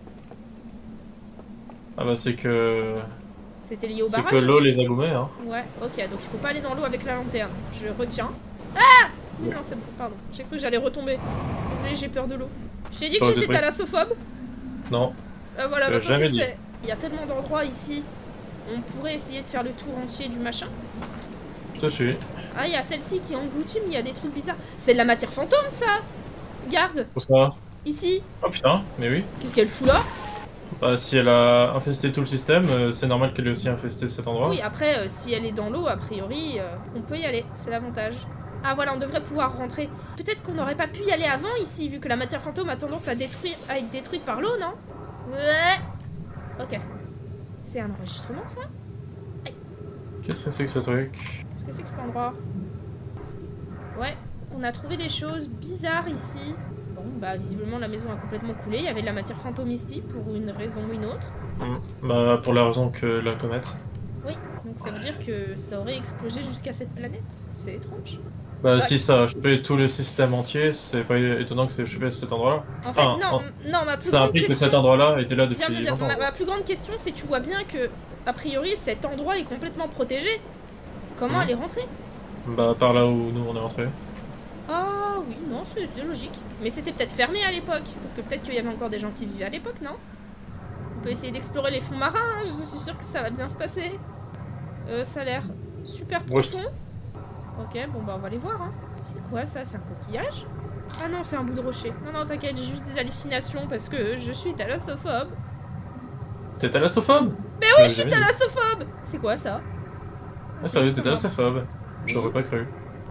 Ah bah c'est que... C'était lié au C'est barrage. que l'eau les a gommés, hein. Ouais, ok, donc il faut pas aller dans l'eau avec la lanterne. Je retiens. Ah! Mais non, c'est bon, pardon. J'ai cru que j'allais retomber. Désolé, j'ai peur de l'eau. Je t'ai dit que Oh, j'étais détresse. thalassophobe. Non. Euh, voilà, Tu l'as maintenant tu jamais le dit. sais. Il y a tellement d'endroits ici. On pourrait essayer de faire le tour entier du machin. Je te suis. Ah, il y a celle-ci qui engloutit, mais il y a des trucs bizarres. C'est de la matière fantôme, ça! Regarde, Pour ça. ici. Oh putain, mais oui. Qu'est-ce qu'elle fout là? Bah si elle a infesté tout le système, euh, c'est normal qu'elle ait aussi infesté cet endroit. Oui, après, euh, si elle est dans l'eau, a priori, euh, on peut y aller. C'est l'avantage. Ah voilà, on devrait pouvoir rentrer. Peut-être qu'on n'aurait pas pu y aller avant ici, vu que la matière fantôme a tendance à détruire, à être détruite par l'eau, non? Ouais. Ok. C'est un enregistrement, ça? Qu'est-ce que c'est que ce truc? Qu'est-ce que c'est que cet endroit? Ouais, on a trouvé des choses bizarres ici. Bon, bah visiblement la maison a complètement coulé. Il y avait de la matière fantôme ici pour une raison ou une autre. Hmm. Bah pour la raison que la comète. Oui, donc ça veut dire que ça aurait explosé jusqu'à cette planète. C'est étrange. Bah Ouais. si ça a chopé tout le système entier, c'est pas étonnant que c'est chopé à cet endroit-là. En fait, Enfin, non, en- non, ma plus Ça grande implique que question... cet endroit-là était là depuis Viens de dire, longtemps. ma, ma plus grande question, c'est tu vois bien que, a priori, cet endroit est complètement protégé. Comment Mhm. elle est rentrée? Bah par là où nous on est entrés. Ah oui, non, c'est c'est logique. Mais c'était peut-être fermé à l'époque, parce que peut-être qu'il y avait encore des gens qui vivaient à l'époque, non? On peut essayer d'explorer les fonds marins, hein, je suis sûre que ça va bien se passer. Euh, ça a l'air super Ouais. profond. Ok, bon bah on va aller voir, hein. C'est quoi ça? C'est un coquillage? Ah non, c'est un bout de rocher. Non, non, t'inquiète, j'ai juste des hallucinations parce que je suis thalassophobe. T'es thalassophobe? Mais oui, je suis thalassophobe! C'est quoi ça? Ah ça juste t'es moi. thalassophobe. J'aurais Oui. pas cru.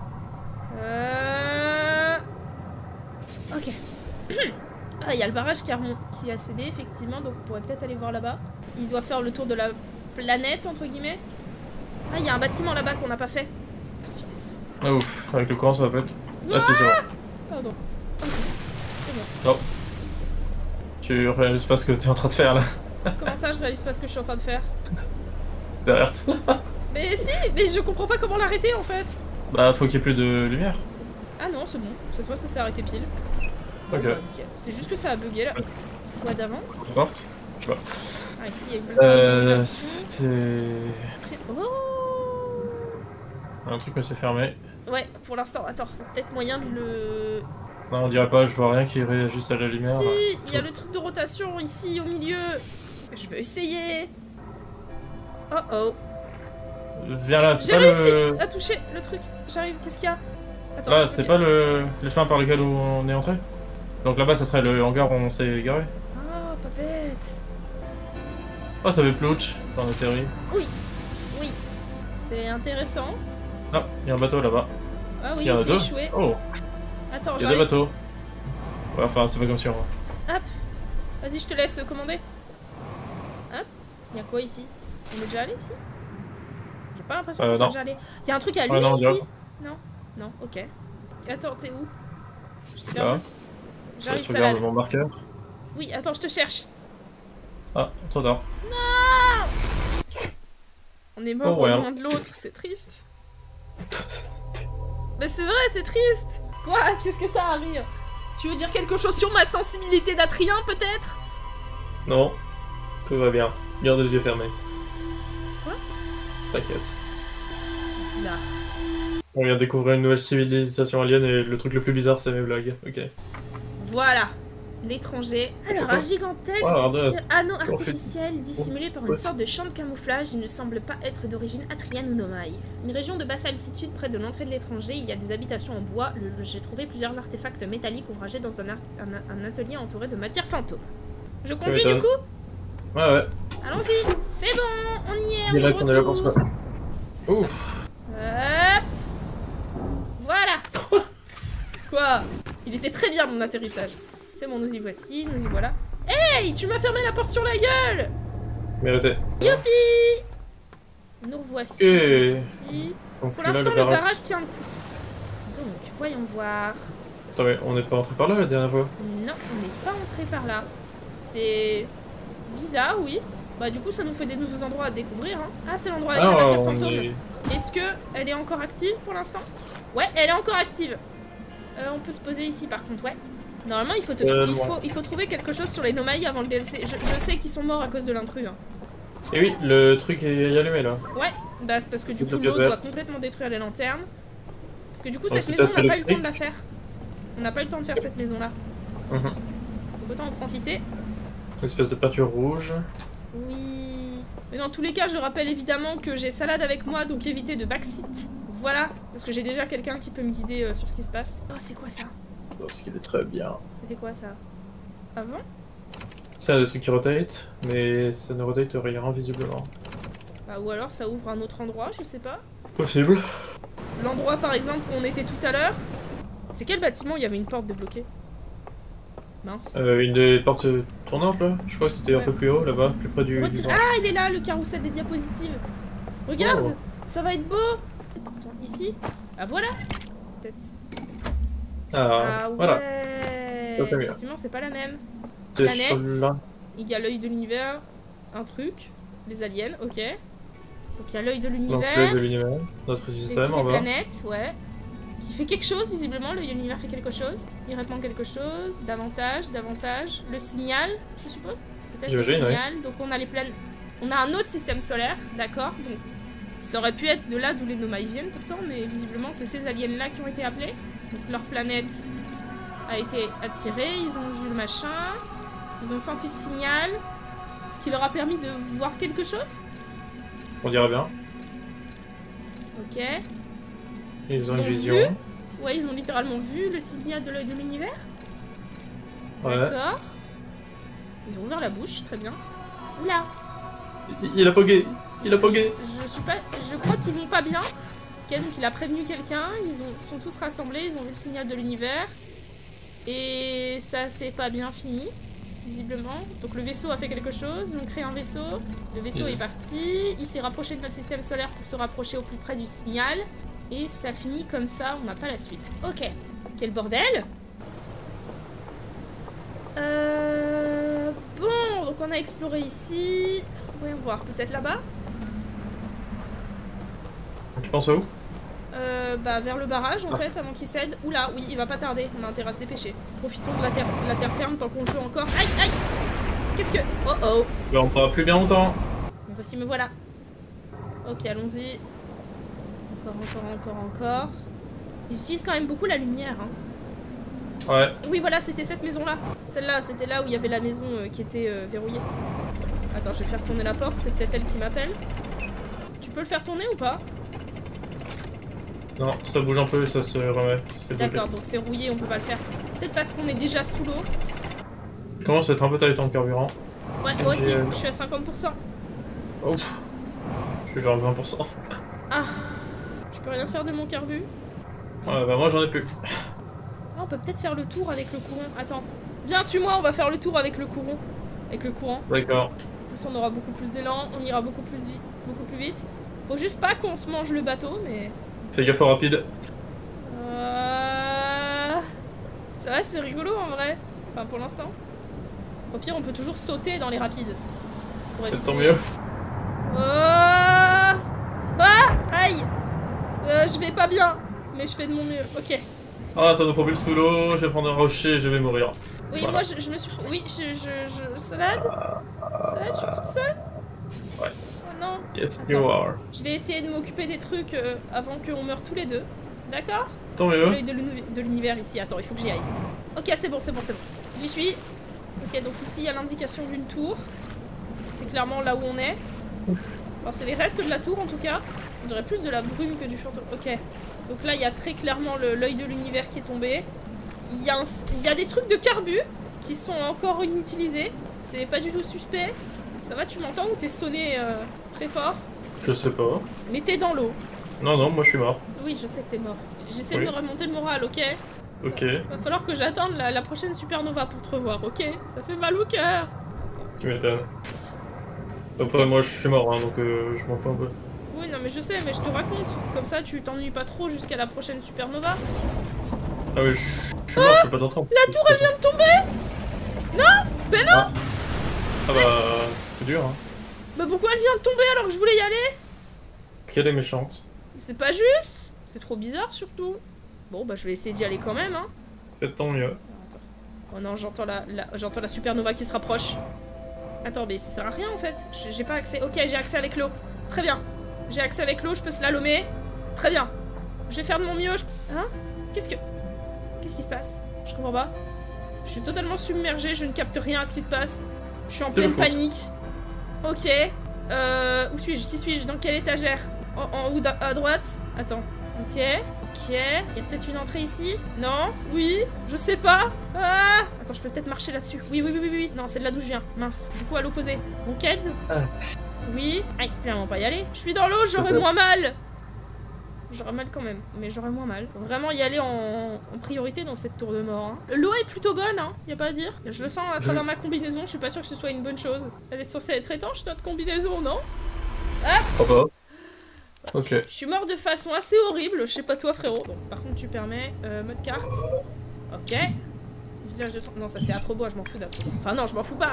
Euh... Ok. Ah, il y a le barrage qui a, remon- qui a cédé, effectivement, donc on pourrait peut-être aller voir là-bas. Il doit faire le tour de la planète, entre guillemets. Ah, il y a un bâtiment là-bas qu'on n'a pas fait. Oh, putain. Ah ouf, avec le courant ça va pas être. Ah si c'est bon. Pardon. Ok. C'est bon. Tu réalises pas ce que t'es en train de faire là. Comment ça, je réalise pas ce que je suis en train de faire? Derrière toi. Mais si, mais je comprends pas comment l'arrêter, en fait. Bah faut qu'il y ait plus de lumière. Ah non, c'est bon. Cette fois, ça s'est arrêté pile. Bon, Ok. bah, nickel. C'est juste que ça a bugué, là. Fois d'avant. Porte. Ah, ici, il y a une plateforme de Euh... navigation. C'était... Après- Oh! Un truc mais c'est fermé. Ouais, pour l'instant, attends, peut-être moyen de le... Non on dirait pas, je vois rien qui réagisse à la lumière. Si, il y a le truc de rotation ici, au milieu. Je vais essayer. Oh oh. Viens là, c'est J'ai pas réussi le... à toucher le truc. J'arrive, qu'est-ce qu'il y a? Attends, Là je c'est peux- pas le... le chemin par lequel on est entré. Donc là-bas ça serait le hangar où on s'est garé. Ah, pas bête. Oh ça fait plouch dans la théorie. Oui, oui. C'est intéressant. Ah, il y a un bateau là-bas. Ah oui, Il y en a c'est deux. échoué. Oh, Attends, il y a deux j'arrive. bateaux. Ouais, enfin c'est pas comme si on... Hop. Vas-y, je te laisse commander. Hop. Il y a quoi ici? On est déjà allé ici? J'ai pas l'impression Euh, qu'on soit non. déjà allé. Il y a un truc à Ouais, allumer non, on ici? dirait Non? Non, ok. Attends, t'es où? Je t'ai Ça va. perdu. J'arrive, Tu ça va. regardes mon marqueur. Oui, attends, je te cherche. Ah, trop tard. On est mort Oh, ouais. l'un de l'autre, c'est triste. Mais c'est vrai, c'est triste. Quoi? Qu'est-ce que t'as à rire? Tu veux dire quelque chose sur ma sensibilité d'Atrien, peut-être? Non, tout va bien. Garde les yeux fermés. Quoi? T'inquiète. Bizarre. On vient de découvrir une nouvelle civilisation alien et le truc le plus bizarre c'est mes blagues. Ok. Voilà. L'étranger. Alors, un gigantesque Oh, Ardos. anneau artificiel dissimulé par une Ouais. sorte de champ de camouflage, il ne semble pas être d'origine atrienne ou nomaï. Une région de basse altitude près de l'entrée de l'étranger, il y a des habitations en bois. Le- J'ai trouvé plusieurs artefacts métalliques ouvragés dans un, ar- un- un atelier entouré de matière fantôme. Je conduis du m'étonnes. coup? Ouais, ouais. Allons-y. C'est bon, on y est, on Il est est là de qu'on est là pour ça. retour. Ouf. Hop. Voilà. Quoi? Il était très bien mon atterrissage. C'est bon, nous y voici, nous y voilà. Hey, tu m'as fermé la porte sur la gueule! Mérité. Youpi! Nous revoici Et- ici. Donc Pour là, l'instant, le le barrage. barrage tient le coup. Donc, voyons voir. Attends, mais on n'est pas entré par là la dernière fois? Non, on n'est pas entré par là. C'est bizarre, oui. Bah du coup, ça nous fait des nouveaux endroits à découvrir. Hein. Ah, c'est l'endroit avec Ah, la matière on fantôme. est- Est-ce que elle est encore active pour l'instant? Ouais, elle est encore active. Euh, on peut se poser ici par contre, ouais. Normalement, il faut, te Euh, il, ouais. faut, il faut trouver quelque chose sur les Nomai avant le D L C. Je, je sais qu'ils sont morts à cause de l'intrus. Hein. Et oui, le truc est allumé là. Ouais, bah c'est parce que du C'est coup, le l'eau doit vert. complètement détruire les lanternes. Parce que du coup, Donc, cette c'est maison, on peut-être n'a pas eu le temps de électrique. la faire. On n'a pas eu le temps de faire cette maison-là. Mhm. Donc autant en profiter. Une espèce de peinture rouge. Oui. Mais dans tous les cas, je rappelle évidemment que j'ai Salade avec moi, donc évitez de backseat. Voilà, parce que j'ai déjà quelqu'un qui peut me guider euh, sur ce qui se passe. Oh, c'est quoi ça? Parce qu'il est très bien. Ça fait quoi ça? Avant? C'est un truc qui rotate, mais ça ne rotate rien visiblement. Bah, ou alors ça ouvre un autre endroit, je sais pas. Possible. L'endroit par exemple où on était tout à l'heure. C'est quel bâtiment où il y avait une porte débloquée? Mince. Euh, une des portes tournantes là. Je crois que c'était Ouais. un peu plus haut là-bas, plus près du. Retire- du Ah, il est là, le carrousel des diapositives. Regarde, Oh. ça va être beau. Attends, ici. Ah voilà. Peut-être. Ah, Ah voilà. ouais. Ça, c'est mieux. Effectivement, c'est pas la même. C'est planète. celui-là. Il y a l'œil de l'univers, un truc, les aliens, ok. Donc il y a l'œil de Donc l'univers, l'œil de l'univers, notre les, système toutes en les bas. planètes, ouais. Qui fait quelque chose visiblement, l'œil de l'univers fait quelque chose. Il répand quelque chose, davantage, davantage. Le signal, je suppose. Peut-être le J'imagine, signal. Donc on a les planètes. On a un autre système solaire, d'accord. Donc ça aurait pu être de là d'où les Nomai viennent pourtant, mais visiblement c'est ces aliens là qui ont été appelés. Donc leur planète a été attirée, ils ont vu le machin. Ils ont senti le signal, ce qui leur a permis de voir quelque chose. On dirait bien. Ok. Ils ont Ils une ont vision. vu Ouais, ils ont littéralement vu le signal de l'œil de l'univers. Ouais. D'accord. Ils ont ouvert la bouche, très bien. Oula. Il, il a pogué. Il a pogué. Je, je suis pas. Je crois qu'ils vont pas bien. Ok, donc il a prévenu quelqu'un. Ils ont, sont tous rassemblés. Ils ont vu le signal de l'univers. Et ça, c'est pas bien fini. Visiblement. Donc le vaisseau a fait quelque chose, ils ont créé un vaisseau, le vaisseau Yes. est parti, il s'est rapproché de notre système solaire pour se rapprocher au plus près du signal, et ça finit comme ça, on n'a pas la suite. Ok, quel bordel. Euh... Bon, donc on a exploré ici, voyons voir, peut-être là-bas. Tu penses à où? Euh, bah vers le barrage en fait, avant qu'il cède. Oula, oui, il va pas tarder, on a intérêt à se dépêcher. Profitons de la terre, de la terre ferme tant qu'on le peut encore. Aïe, aïe. Qu'est-ce que... Oh oh. Ben, on pourra plus bien longtemps. Me voici, me voilà. Ok, allons-y. Encore, encore, encore, encore. Ils utilisent quand même beaucoup la lumière. Hein. Ouais. Oui, voilà, c'était cette maison-là. Celle-là, c'était là où il y avait la maison euh, qui était euh, verrouillée. Attends, je vais faire tourner la porte, c'est peut-être elle qui m'appelle. Tu peux le faire tourner ou pas? Non, ça bouge un peu et ça se remet. C'est bloqué. D'accord, donc c'est rouillé, on peut pas le faire. Peut-être parce qu'on est déjà sous l'eau. Je commence à être un peu taillé en carburant. Ouais, moi aussi, euh, je suis à cinquante pour cent. Ouf. Je suis vers vingt pour cent. Ah, je peux rien faire de mon carbu. Ouais, bah moi j'en ai plus. Ah, on peut peut-être faire le tour avec le courant. Attends, viens, suis-moi, on va faire le tour avec le courant. Avec le courant. D'accord. En plus, on aura beaucoup plus d'élan, on ira beaucoup plus vite. Beaucoup plus vite. Faut juste pas qu'on se mange le bateau, mais... Fais gaffe au rapide. Euh... Ça va, c'est rigolo en vrai. Enfin, pour l'instant. Au pire, on peut toujours sauter dans les rapides. Pour C'est éviter- tant mieux. Oh ah, aïe. Euh, je vais pas bien, mais je fais de mon mieux. Ok. Ah, ça nous propulse sous l'eau, je vais prendre un rocher et je vais mourir. Oui, Voilà. moi je, je me suis... Oui, je... je, je... Salade Salade, je suis toute seule Ouais. Oh non. Yes, Attends. you are. Je vais essayer de m'occuper des trucs euh, avant qu'on meure tous les deux. D'accord? Tant C'est mieux. l'œil de l'uni- de l'univers ici. Attends, il faut que j'y aille. Ok, c'est bon, c'est bon, c'est bon. J'y suis. Ok, donc ici, il y a l'indication d'une tour. C'est clairement là où on est. Enfin, c'est les restes de la tour, en tout cas. On dirait plus de la brume que du fantôme. Ok. Donc là, il y a très clairement le- l'œil de l'univers qui est tombé. Il y, a un- il y a des trucs de carbu qui sont encore inutilisés. C'est pas du tout suspect. Ça va, tu m'entends ou t'es sonné euh, très fort? Je sais pas. Mais t'es dans l'eau. Non, non, moi je suis mort. Oui, je sais que t'es mort. J'essaie Oui. de me remonter le moral, ok? Ok. Va falloir que j'attende la, la prochaine supernova pour te revoir, ok? Ça fait mal au cœur. Tu m'étonnes. Après, moi je suis mort, hein, donc euh, je m'en fous un peu. Oui, non, mais je sais, mais je te raconte. Comme ça, tu t'ennuies pas trop jusqu'à la prochaine supernova. Ah ouais, je je suis mort, je peux pas t'entendre. La tour, elle vient de tomber. Non. Ben non. Ah, ah bah, c'est dur, hein. Bah pourquoi elle vient de tomber alors que je voulais y aller? Qu'elle est méchante. C'est pas juste. C'est trop bizarre, surtout. Bon, bah je vais essayer d'y aller quand même, hein. Faites tant mieux. Attends. Oh non, j'entends la, la, j'entends la supernova qui se rapproche. Attends, mais ça sert à rien en fait. J'ai pas accès. Ok, j'ai accès avec l'eau. Très bien. J'ai accès avec l'eau, je peux slalomer. Très bien. Je vais faire de mon mieux. Je... Hein? Qu'est-ce que... Qu'est-ce qui se passe? Je comprends pas. Je suis totalement submergée, je ne capte rien à ce qui se passe. Je suis en pleine panique. Ok. Euh... Où suis-je? Qui suis-je? Dans quelle étagère? En, en haut à droite? Attends. Ok. Ok. Il y a peut-être une entrée ici? Non? Oui? Je sais pas. Ah! Attends, je peux peut-être marcher là-dessus. Oui, oui, oui, oui, oui. Non, c'est de là d'où je viens. Mince. Du coup, à l'opposé. Conquête? Ah. Oui. Aïe, clairement pas y aller. Je suis dans l'eau, j'aurais moins mal. J'aurais mal quand même, mais j'aurais moins mal. Faut vraiment y aller en, en priorité dans cette tour de mort. Hein. L'eau est plutôt bonne, hein. Y a pas à dire. Je le sens à travers ma combinaison, je suis pas sûre que ce soit une bonne chose. Elle est censée être étanche, notre combinaison, non? Ah! Oh bah. Ok. Je suis mort de façon assez horrible, je sais pas toi frérot. Bon, par contre tu permets, euh, mode carte. Ok. Village de... Non, ça c'est Afrobois, je m'en fous d'Afrobois. Enfin non, je m'en fous pas.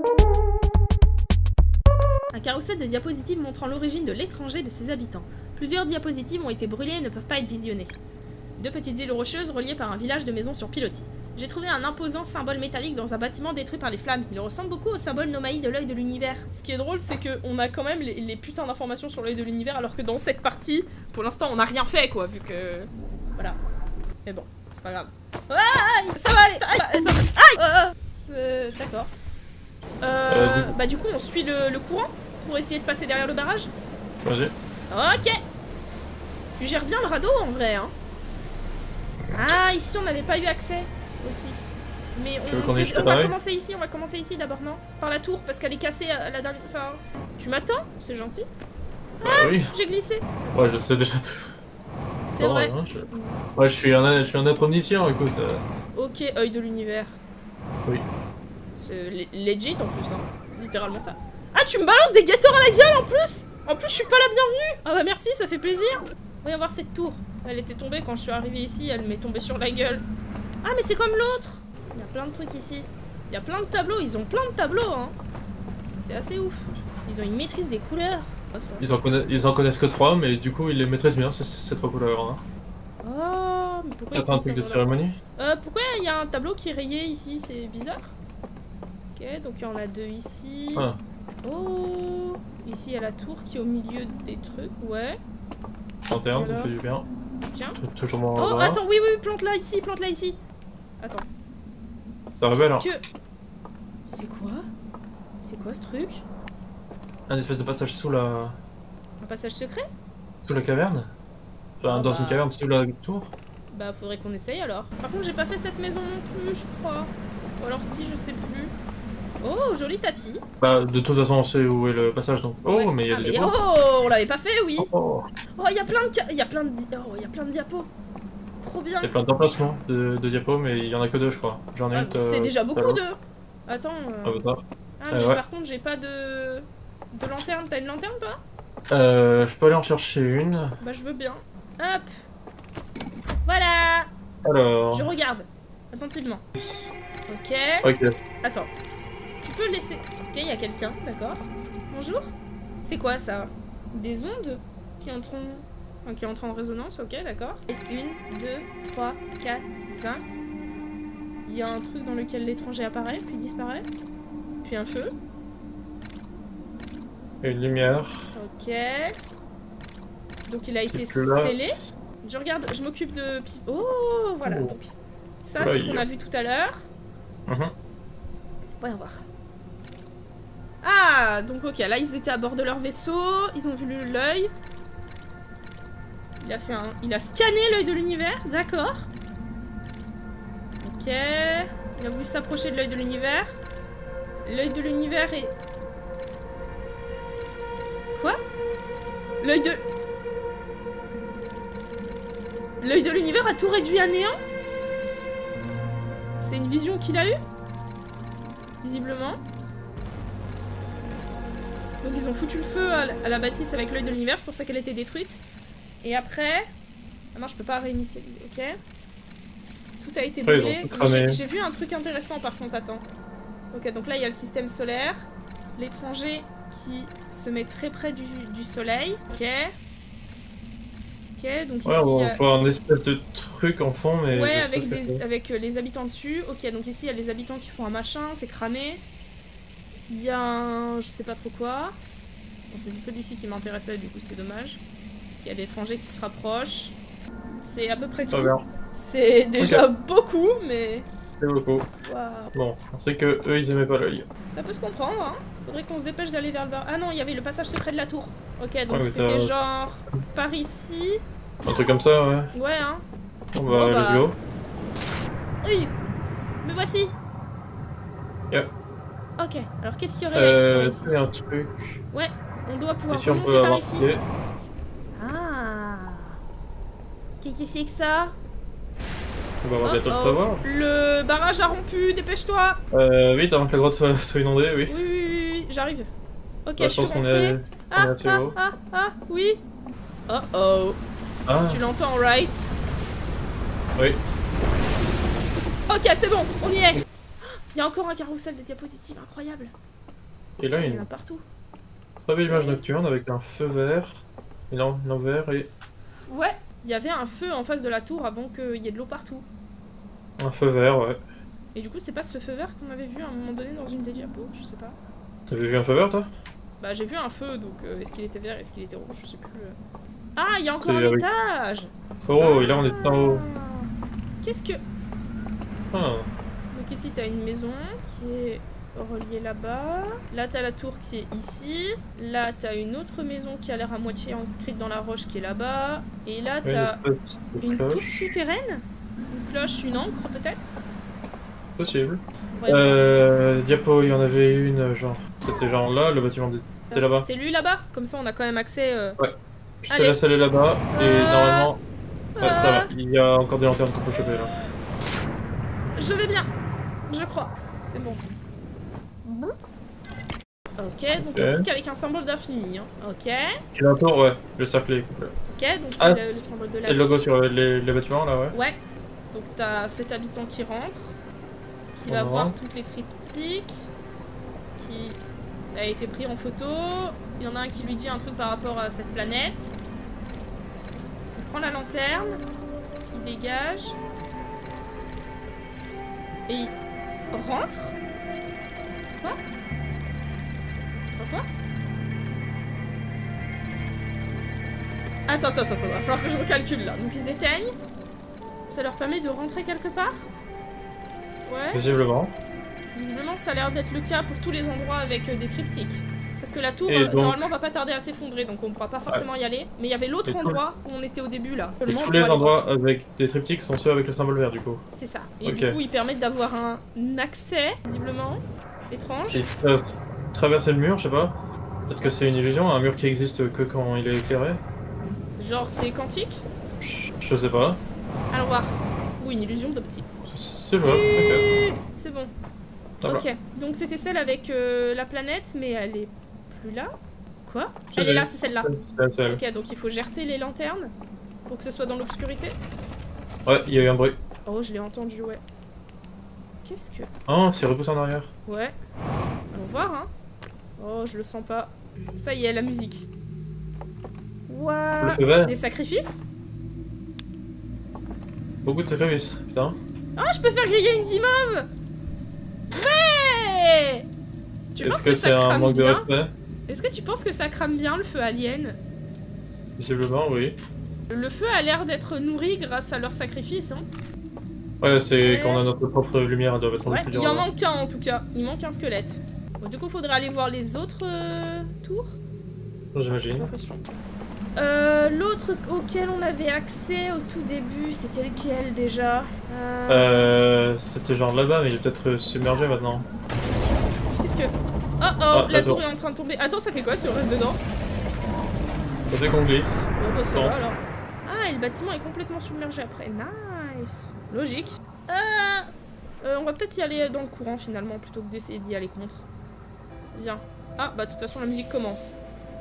Un carrousel de diapositives montrant l'origine de l'étranger de ses habitants. Plusieurs diapositives ont été brûlées et ne peuvent pas être visionnées. Deux petites îles rocheuses reliées par un village de maisons sur pilotis. J'ai trouvé un imposant symbole métallique dans un bâtiment détruit par les flammes. Il ressemble beaucoup au symbole Nomaï de l'œil de l'univers. Ce qui est drôle, c'est qu'on a quand même les, les putains d'informations sur l'œil de l'univers, alors que dans cette partie, pour l'instant, on n'a rien fait, quoi, vu que... Voilà. Mais bon, c'est pas grave. Aïe, ça va aller. Aïe, ça va... Aïe. D'accord. Euh, euh, bah du coup, on suit le, le courant pour essayer de passer derrière le barrage. Vas-y. Ok. Tu gères bien le radeau, en vrai, hein. Ah, ici, on n'avait pas eu accès. Aussi. Mais on, on, on va commencer ici, on va commencer ici d'abord, non? Par la tour, parce qu'elle est cassée à la dernière... Enfin... Tu m'attends? C'est gentil. Bah, ah, oui. J'ai glissé. Ouais, je sais déjà tout. C'est vrai. Hein, je... Ouais, je suis un, je suis un être omniscient, écoute. Euh... Ok, œil de l'univers. Oui. C'est legit en plus, hein. Littéralement ça. Ah, tu me balances des guetteurs à la gueule en plus? En plus, je suis pas la bienvenue. Ah bah merci, ça fait plaisir. Voyons voir cette tour. Elle était tombée quand je suis arrivée ici, elle m'est tombée sur la gueule. Ah mais c'est comme l'autre. Il y a plein de trucs ici. Il y a plein de tableaux, ils ont plein de tableaux hein. C'est assez ouf. Ils ont une maîtrise des couleurs. Oh, ils, en connaissent, ils en connaissent que trois, mais du coup ils les maîtrisent bien ces, ces trois couleurs. Hein. Oh, mais pourquoi peut-être un truc de cérémonie? euh, Pourquoi il y a un tableau qui est rayé ici? C'est bizarre. Ok, donc il y en a deux ici. Ah. Oh, ici il y a la tour qui est au milieu des trucs, ouais. trente et un, voilà. Ça fait du bien. Tiens. Toujours mon oh, attends, oui, oui, plante là, ici, plante là, ici. Attends. Ça révèle, hein. Que... C'est quoi? C'est quoi ce truc? Un espèce de passage sous la... Un passage secret? Sous la caverne? Enfin, ah dans bah... une caverne sous la tour? Bah, faudrait qu'on essaye alors. Par contre, j'ai pas fait cette maison non plus, je crois. Ou alors si, je sais plus. Oh, joli tapis. Bah, de toute façon, on sait où est le passage, donc... Oh, ouais. mais il y a ah, des mais... diapos. Oh, on l'avait pas fait, oui. Oh, oh, il y a plein de... Il y a plein de... Oh, il y a plein de diapos. Trop bien. Il y a plein d'emplacements de, de diapos, mais il y en a que deux, je crois. J'en ai ah, une... C'est euh, déjà beaucoup deux. Attends... Euh... Ah, bah, ah, mais euh, ouais. par contre, j'ai pas de... De lanterne. T'as une lanterne, toi? Euh... Je peux aller en chercher une. Bah, je veux bien. Hop. Voilà. Alors... Je regarde. Attentivement. Ok. Ok. Attends. Tu peux laisser... Ok, il y a quelqu'un, d'accord. Bonjour. C'est quoi, ça? Des ondes qui entrent en... qui entrent en résonance, ok, d'accord. Une, deux, trois, quatre, cinq. Il y a un truc dans lequel l'étranger apparaît, puis disparaît. Puis un feu. Et une lumière. Ok. Donc il a été scellé. Je regarde, je m'occupe de... Oh, voilà. Oh. Donc, ça, c'est ce qu'on a vu tout à l'heure. Mm-hmm. Voyons voir. Ah, donc ok, là ils étaient à bord de leur vaisseau, ils ont vu l'œil. Il a fait un... Il a scanné l'œil de l'univers, d'accord. Ok. Il a voulu s'approcher de l'œil de l'univers. L'œil de l'univers est... Quoi? L'œil de... L'œil de l'univers a tout réduit à néant? C'est une vision qu'il a eue? Visiblement. Donc ils ont foutu le feu à la, à la bâtisse avec l'œil de l'univers, c'est pour ça qu'elle a été détruite. Et après... Ah non, je peux pas réinitialiser, ok. Tout a été Ouais, brûlé. ils ont tout cramé. J'ai vu un truc intéressant par contre, attends. Ok, donc là il y a le système solaire. L'étranger qui se met très près du, du soleil. Ok. Ok, donc Ouais, ici... on il va y a... voir un espèce de truc en fond, mais. Ouais, je sais pas avec, ce que des, c'est. avec euh, les habitants dessus. Ok, donc ici il y a les habitants qui font un machin, c'est cramé. Il y a un... je sais pas trop quoi. Bon, c'était celui-ci qui m'intéressait, du coup c'était dommage. Il y a l'étranger qui se rapproche. C'est à peu près tout. Très bien. C'est déjà Ok. beaucoup, mais... C'est beaucoup. Waouh. Bon, on sait que eux ils aimaient pas l'œil. Ça peut se comprendre, hein. Faudrait qu'on se dépêche d'aller vers le bar. Ah non, il y avait le passage secret de la tour. Ok, donc Ouais, mais c'était ça- genre... par ici. Un truc comme ça, ouais. Ouais, hein. Bon Bon, bah, bah. let's go. Oui. Me voici. Yep. Ok, alors qu'est-ce qu'il y aurait à explorer Euh, ici? c'est un truc. Ouais, on doit pouvoir Et si on remonter peut par avoir ici. pied. Ah. Qu'est-ce que c'est que ça? On va Oh, bientôt le oh. savoir. Le barrage a rompu, dépêche-toi. Euh, vite avant que la grotte soit, soit inondée, oui. Oui, oui, oui, oui, oui, j'arrive. Ok, Là, je je suis pense qu'on rentrée. est, on est Ah, assez ah, haut. ah, ah, oui. Oh oh. Ah, Tu l'entends, right? oui. Ok, c'est bon, on y est. Il y a encore un carrousel de diapositives, incroyable. Et là, Il y en une a partout. très belle image nocturne avec un feu vert. Et non, non vert et Ouais, il y avait un feu en face de la tour avant qu'il y ait de l'eau partout. un feu vert, ouais. Et du coup, c'est pas ce feu vert qu'on avait vu à un moment donné dans une des diapos, je sais pas. T'avais vu un feu vert, toi? Bah, j'ai vu un feu, donc euh, est-ce qu'il était vert, est-ce qu'il était rouge, je sais plus. euh. Ah, il y a encore C'est un avec- étage. Oh, et là, on est en haut. Qu'est-ce que... Ah, Donc ici, t'as une maison qui est reliée là-bas. Là, t'as la tour qui est ici. Là, t'as une autre maison qui a l'air à moitié inscrite dans la roche qui est là-bas. Et là, une t'as espèce de une tour cloche. souterraine. Une cloche, une encre, peut-être. Possible. Ouais, Euh, diapo, il y en avait une, genre. C'était genre là, le bâtiment était là-bas. C'est lui là-bas. Comme ça, on a quand même accès... euh, Je te Allez. laisse aller là-bas, et Ah. normalement. Ouais, ça va. Ah. Il y a encore des lanternes qu'on peut choper là. Je vais bien, je crois. C'est bon. Ok, donc Ok. un truc avec un symbole d'infini. Hein. Ok, Il y a un tour, ouais. Le cercle est complet. ok, donc c'est Ah, le, le c'est- symbole de la... C'est le logo sur les, les bâtiments là, ouais. Ouais, donc t'as cet habitant qui rentre, qui va On voir rentre. toutes les triptyques, qui a été pris en photo. Il y en a un qui lui dit un truc par rapport à cette planète. Il prend la lanterne, il dégage, et il rentre. Quoi? Attends, quoi? Attends, attends, attends, il va falloir que je recalcule là. Donc ils éteignent. Ça leur permet de rentrer quelque part? Ouais. Visiblement. Visiblement, ça a l'air d'être le cas pour tous les endroits avec euh, des triptyques. Parce que la tour, Et euh, donc- normalement, va pas tarder à s'effondrer, donc on pourra pas forcément y aller. Mais il y avait l'autre Et tout- endroit où on était au début là. Et Seulement, tous on les pourra aller voir. endroits avec des triptyques sont ceux avec le symbole vert du coup. C'est ça. Et Ok. du coup, ils permettent d'avoir un accès, visiblement, étrange. Qui peuvent traverser le mur, je sais pas. Peut-être que c'est une illusion, un mur qui existe que quand il est éclairé. Genre, c'est quantique. Je je sais pas. Allons voir. Ou une illusion d'optique. C'est c'est jouable, ok. Euh, C'est bon. Ça va. Ok. Donc c'était celle avec euh, la planète, mais elle est plus là. Quoi? Je Elle sais. est là, c'est celle-là. C'est la seule. Ok, donc il faut gerter les lanternes pour que ce soit dans l'obscurité. Ouais, il y a eu un bruit. Oh, je l'ai entendu, ouais. Qu'est-ce que... Oh, c'est repoussé en arrière. Ouais. Allons voir, hein. Oh, je le sens pas. Ça y est, la musique. Le Ouah. feu vert. Des sacrifices? Beaucoup de sacrifices, putain. Ah, je peux faire griller une dimove. Ouais. Tu penses Est-ce que, que ça c'est un crame manque de bien? respect? Est-ce que tu penses que ça crame bien, le feu alien? Visiblement, oui. Le feu a l'air d'être nourri grâce à leur sacrifice, hein. Ouais, c'est Ouais. quand on a notre propre lumière, elle doit être Ouais, plus il dur y à en voir. manque un en tout cas. Il manque un squelette. Bon, du coup, faudrait aller voir les autres euh, tours. J'ai J'imagine. l'impression. Euh, L'autre auquel on avait accès au tout début, c'était lequel déjà? euh... Euh, c'était genre là-bas, mais il est peut-être submergé maintenant. Qu'est-ce que... Oh oh, Ah, la la tour tour. est en train de tomber. Attends, ça fait quoi si on reste dedans? Ça fait qu'on glisse. Bon, bah ça va Porte. alors. Ah, et le bâtiment est complètement submergé après. Nice. Logique. Euh, euh, on va peut-être y aller dans le courant finalement plutôt que d'essayer d'y aller contre. Viens. Ah, bah de toute façon la musique commence.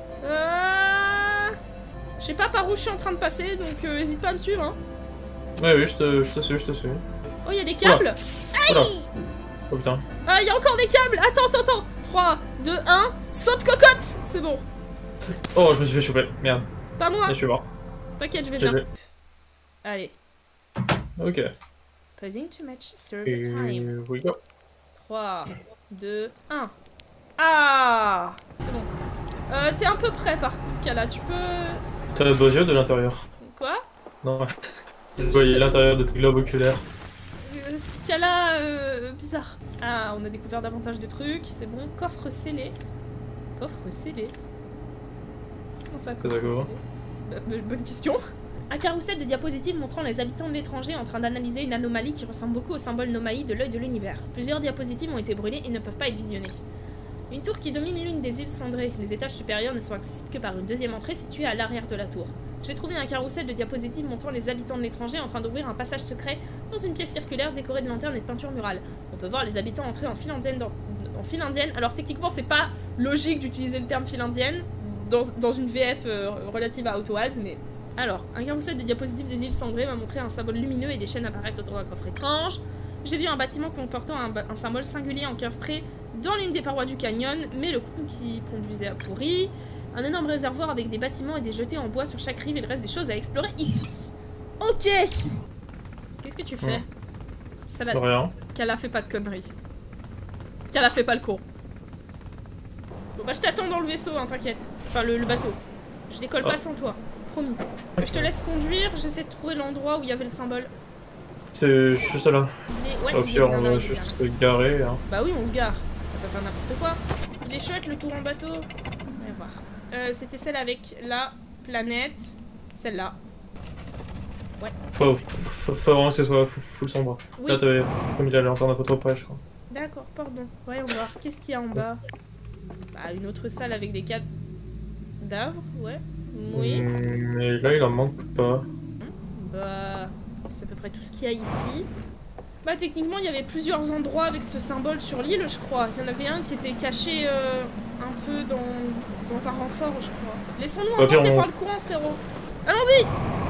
Euh... Je sais pas par où je suis en train de passer, donc euh, hésite pas à me suivre, hein. Ouais, oui, je te, je te suis, je te suis. Oh, il y a des câbles. Oula. Oh putain. Ah, il y a encore des câbles. Attends, attends, attends. trois, deux, un, saute cocotte. C'est bon. Oh, je me suis fait choper, merde. Pas moi. Mais je suis mort. T'inquiète, je vais G G. bien. Allez. Ok. Pausing to match server Et time. we go. trois, deux, un. Ah, c'est bon. Euh, t'es un peu près par contre, Kala. Tu peux... T'as de beaux yeux de l'intérieur. Quoi? Non, vous voyez l'intérieur de tes globes oculaires. euh, Kala, euh, bizarre. Ah, on a découvert davantage de trucs. C'est bon. Coffre scellé. Coffre scellé. Comment ça, coffre D'accord. scellé? Bah, bonne question. Un carrousel de diapositives montrant les habitants de l'étranger en train d'analyser une anomalie qui ressemble beaucoup au symbole Nomai de l'œil de l'univers. Plusieurs diapositives ont été brûlées et ne peuvent pas être visionnées. Une tour qui domine l'une des îles cendrées. Les étages supérieurs ne sont accessibles que par une deuxième entrée située à l'arrière de la tour. J'ai trouvé un carrousel de diapositives montrant les habitants de l'étranger en train d'ouvrir un passage secret dans une pièce circulaire décorée de lanternes et de peintures murales. On peut voir les habitants entrer en file indienne. Dans... En file indienne. Alors techniquement c'est pas logique d'utiliser le terme file indienne dans, dans une V F euh, relative à Auto Ads, mais... Alors, un carrousel de diapositives des îles cendrées m'a montré un symbole lumineux et des chaînes apparaître autour d'un coffre étrange. J'ai vu un bâtiment comportant un, un symbole singulier encastré dans l'une des parois du canyon, mais le pont qui conduisait a pourri. Un énorme réservoir avec des bâtiments et des jetés en bois sur chaque rive, il reste des choses à explorer ici. Ok. Qu'est-ce que tu fais? Ouais. Ça va. Rien. Kala fait pas de conneries. Kala fait pas le con. Bon bah je t'attends dans le vaisseau, hein, t'inquiète. Enfin le, le bateau. Je décolle Ah. pas sans toi. Promis. Je te laisse conduire, j'essaie de trouver l'endroit où il y avait le symbole. C'est juste là. Il est... Ouais, Au il est pire, bien on là, va il est juste bien. se garer. Hein. Bah oui, on se gare. On va pas faire n'importe quoi. Il est chouette le tour en bateau. On va voir. Euh, C'était celle avec la planète. Celle-là. Ouais. Faut, faut, faut vraiment que ce soit full sombre. Oui. Là, t'avais comme il a lanterne un peu trop près, je crois. D'accord, pardon. Voyons voir. Qu'est-ce qu'il y a en bas? Bah, une autre salle avec des cadavres, ouais. Oui. Mm, mais là, il en manque pas. Bah, c'est à peu près tout ce qu'il y a ici. Bah, techniquement, il y avait plusieurs endroits avec ce symbole sur l'île, je crois. Il y en avait un qui était caché euh, un peu dans, dans un renfort, je crois. Laissons-nous Bah, emporter on... par le courant, frérot. Allons-y.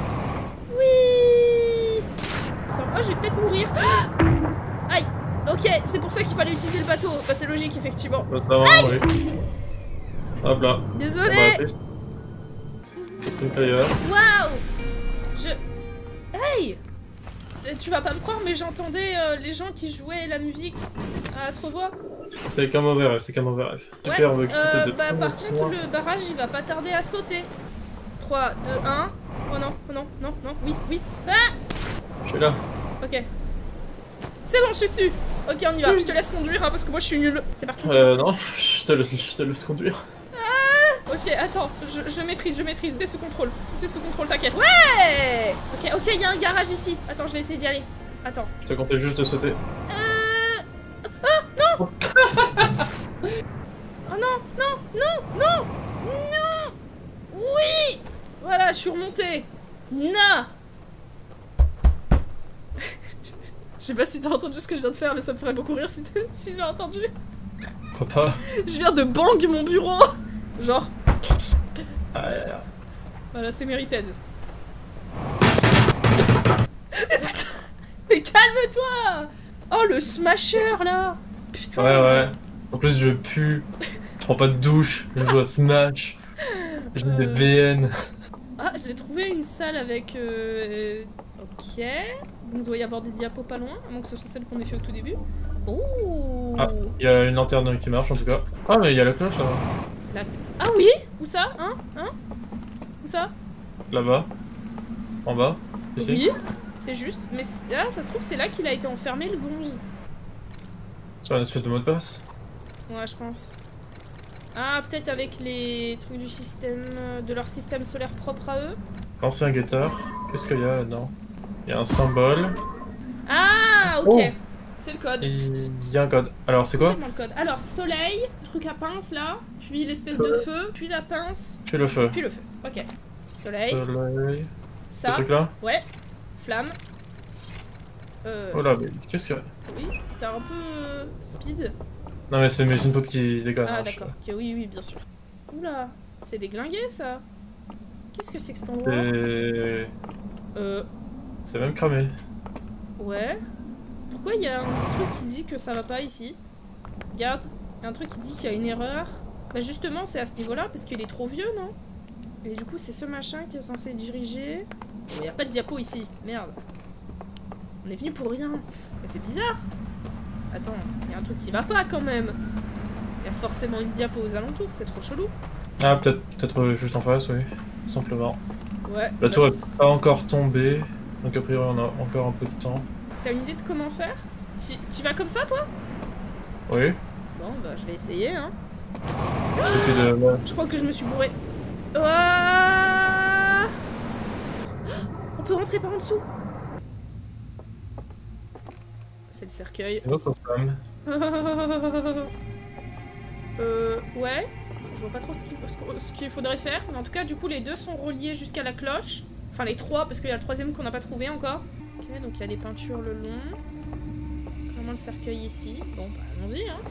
Oui. Ça... Oh, je vais peut-être mourir. Aïe. Ok, c'est pour ça qu'il fallait utiliser le bateau. Bah, c'est logique, effectivement. Notamment, oui. Hop là. Désolé. On va d'ailleurs. Waouh. Je... Hey. Tu vas pas me croire, mais j'entendais euh, les gens qui jouaient la musique à trop voix. C'est qu'un mauvais rêve, c'est qu'un mauvais rêve. Ouais, Super, on veut euh, de bah, par tout contre, le barrage, il va pas tarder à sauter. trois, deux, un. Oh non, oh non, non, non, oui, oui. Ah. Je suis là. Ok. C'est bon, je suis dessus. Ok, on y va. Je te laisse conduire, hein, parce que moi, je suis nulle. C'est parti. Euh, non, je te laisse, je te laisse conduire. Ok, attends, je, je maîtrise, je maîtrise. T'es sous contrôle. T'es sous contrôle, t'inquiète. Ouais. Ok, ok, il y a un garage ici. Attends, je vais essayer d'y aller. Attends. Je te comptais juste de sauter. Euh... Ah, non. Oh non, non, non, non, non. Oui. Voilà, je suis remontée. Non. Je sais pas si t'as entendu ce que je viens de faire, mais ça me ferait beaucoup rire si, si j'ai entendu. Crois pas. Je viens de bang mon bureau. Genre. Ah, yeah, yeah. Voilà, c'est mérited. Mais putain, mais calme-toi. Oh, le smasher, là. Putain. Ouais, ouais. En plus, je pue. Je prends pas de douche. Je joue à Smash. J'ai Euh. des V N. Ah, j'ai trouvé une salle avec... Euh... Ok. Il doit y avoir des diapos pas loin, à moins que ce soit celle qu'on ait fait au tout début. Oh. Ah, il y a une lanterne qui marche en tout cas. Ah, mais il y a la cloche là-bas. La... Ah oui. Où ça? Hein? Hein? Où ça? Là-bas. En bas. Ici. Oui, c'est juste. Mais ah, ça se trouve, c'est là qu'il a été enfermé, le gonze. C'est un espèce de mot de passe. Ouais, je pense. Ah, peut-être avec les trucs du système, de leur système solaire propre à eux. L'ancien guetteur. Qu'est-ce qu'il y a là-dedans? Il y a un symbole. Ah, ok. Oh. C'est le code. Il y a un code. Alors, c'est quoi? Complètement le code. Alors, soleil, truc à pince là, puis l'espèce de feu, puis la pince, Tu le feu. puis le feu. Ok. Soleil, Soleil. Ce ça, truc là? ouais. Flamme. Euh, Oh là, mais qu'est-ce qu'il y a? oui, t'as un peu euh, speed. Non mais c'est mes une pote qui déconne. Ah hein, d'accord, ok, oui, oui, bien sûr. Oula, c'est déglingué ça. Qu'est-ce que c'est que cet endroit? C'est... Euh... C'est même cramé. Ouais. Pourquoi il y a un truc qui dit que ça va pas ici? Regarde, il y a un truc qui dit qu'il y a une erreur. Bah justement, c'est à ce niveau-là, parce qu'il est trop vieux, non? Et du coup, c'est ce machin qui est censé diriger... Il n'y a pas de diapo ici, merde. On est venu pour rien. Mais c'est bizarre. Attends, il y a un truc qui va pas quand même. Il y a forcément une diapo aux alentours, c'est trop chelou. Ah, peut-être peut-être juste en face, oui. Tout simplement. Ouais. La bah tour est pas encore tombée, donc a priori on a encore un peu de temps. T'as une idée de comment faire? Tu vas comme ça, toi? Oui. Bon, bah je vais essayer, hein. Il suffit de... Je crois que je me suis bourré. Ah, on peut rentrer par en dessous. C'est le cercueil. Une autre femme. euh, ouais. Je vois pas trop ce qu'il ce qu'il faudrait faire. Mais en tout cas, du coup, les deux sont reliés jusqu'à la cloche. Enfin, les trois, parce qu'il y a le troisième qu'on n'a pas trouvé encore. Ok, donc il y a les peintures le long. Comment le cercueil ici. Bon, bah, allons-y, hein.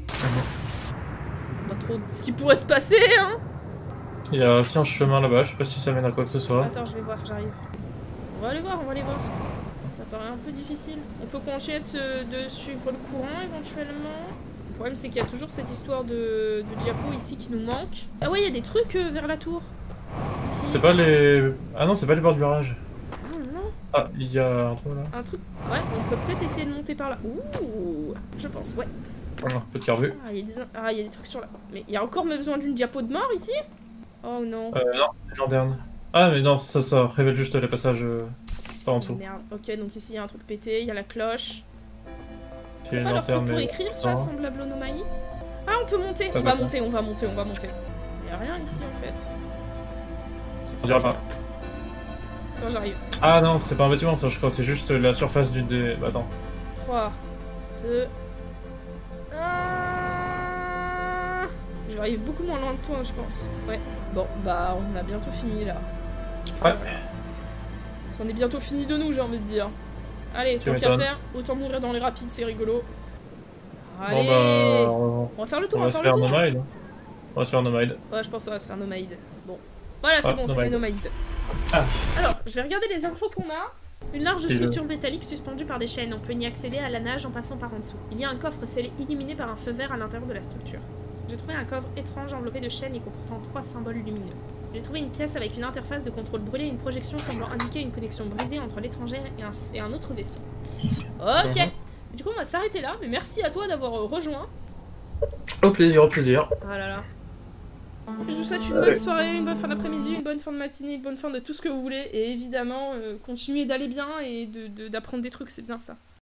Pas trop ce qui pourrait se passer, hein. Il y a aussi un chemin là-bas, je sais pas si ça mène à quoi que ce soit. Attends, je vais voir, j'arrive. On va aller voir, on va aller voir. Ça paraît un peu difficile. On peut continuer de, se, de suivre le courant éventuellement. Le problème c'est qu'il y a toujours cette histoire de, de diapo ici qui nous manque. Ah ouais, il y a des trucs euh, vers la tour. C'est pas les... Ah non, c'est pas les bords du barrage. Ah non. Ah, il y a un trou là. Un truc. Ouais, on peut peut-être essayer de monter par là. Ouh, je pense, ouais. Oh non, peu de carbu. Ah, il y a des, ah, il y a des trucs sur là. Mais il y a encore besoin d'une diapo de mort ici? Oh non. Euh, non, c'est une lanterne. Ah, mais non, ça, ça révèle juste les passages euh, par en dessous. Merde, ok, donc ici il y a un truc pété, il y a la cloche. C'est C'est une pas leur truc lanterne, pour mais... écrire ça, non. semblable au Nomaï? Ah, on peut monter, Pas on va d'accord. monter, on va monter, on va monter. Il y a rien ici en fait. On dirait pas. Attends, j'arrive. Ah non, c'est pas un bâtiment ça, je crois, c'est juste la surface du dé... Bah attends. trois, deux... Ah... Je vais arriver beaucoup moins loin de toi, je pense. Ouais. Bon, bah on a bientôt fini là. Ouais. On est bientôt fini de nous, j'ai envie de dire. Allez, Tu tant qu'à m'étonnes. faire, autant mourir dans les rapides, c'est rigolo. Allez, Bon bah... On, on va faire le tour, on on va va se faire faire le tour. nomade. On va se faire nomade. Ouais, je pense qu'on va se faire Nomaïd. Bon. Voilà, c'est Ah, bon, ça fait Nomaïd. Ah. Alors, je vais regarder les infos qu'on a. Une large Et structure métallique suspendue par des chaînes. On peut y accéder à la nage en passant par en dessous. Il y a un coffre scellé illuminé par un feu vert à l'intérieur de la structure. J'ai trouvé un coffre étrange enveloppé de chaînes et comportant trois symboles lumineux. J'ai trouvé une pièce avec une interface de contrôle brûlée et une projection semblant indiquer une connexion brisée entre l'étranger et un, et un autre vaisseau. Ok. Mhm. Du coup, on va s'arrêter là, mais merci à toi d'avoir euh, rejoint. Au plaisir, au plaisir. Ah là là. Je vous souhaite une Ouais. bonne soirée, une bonne fin d'après-midi, une bonne fin de matinée, une bonne fin de tout ce que vous voulez. Et évidemment, euh, continuez d'aller bien et de- de- d'apprendre des trucs, c'est bien ça.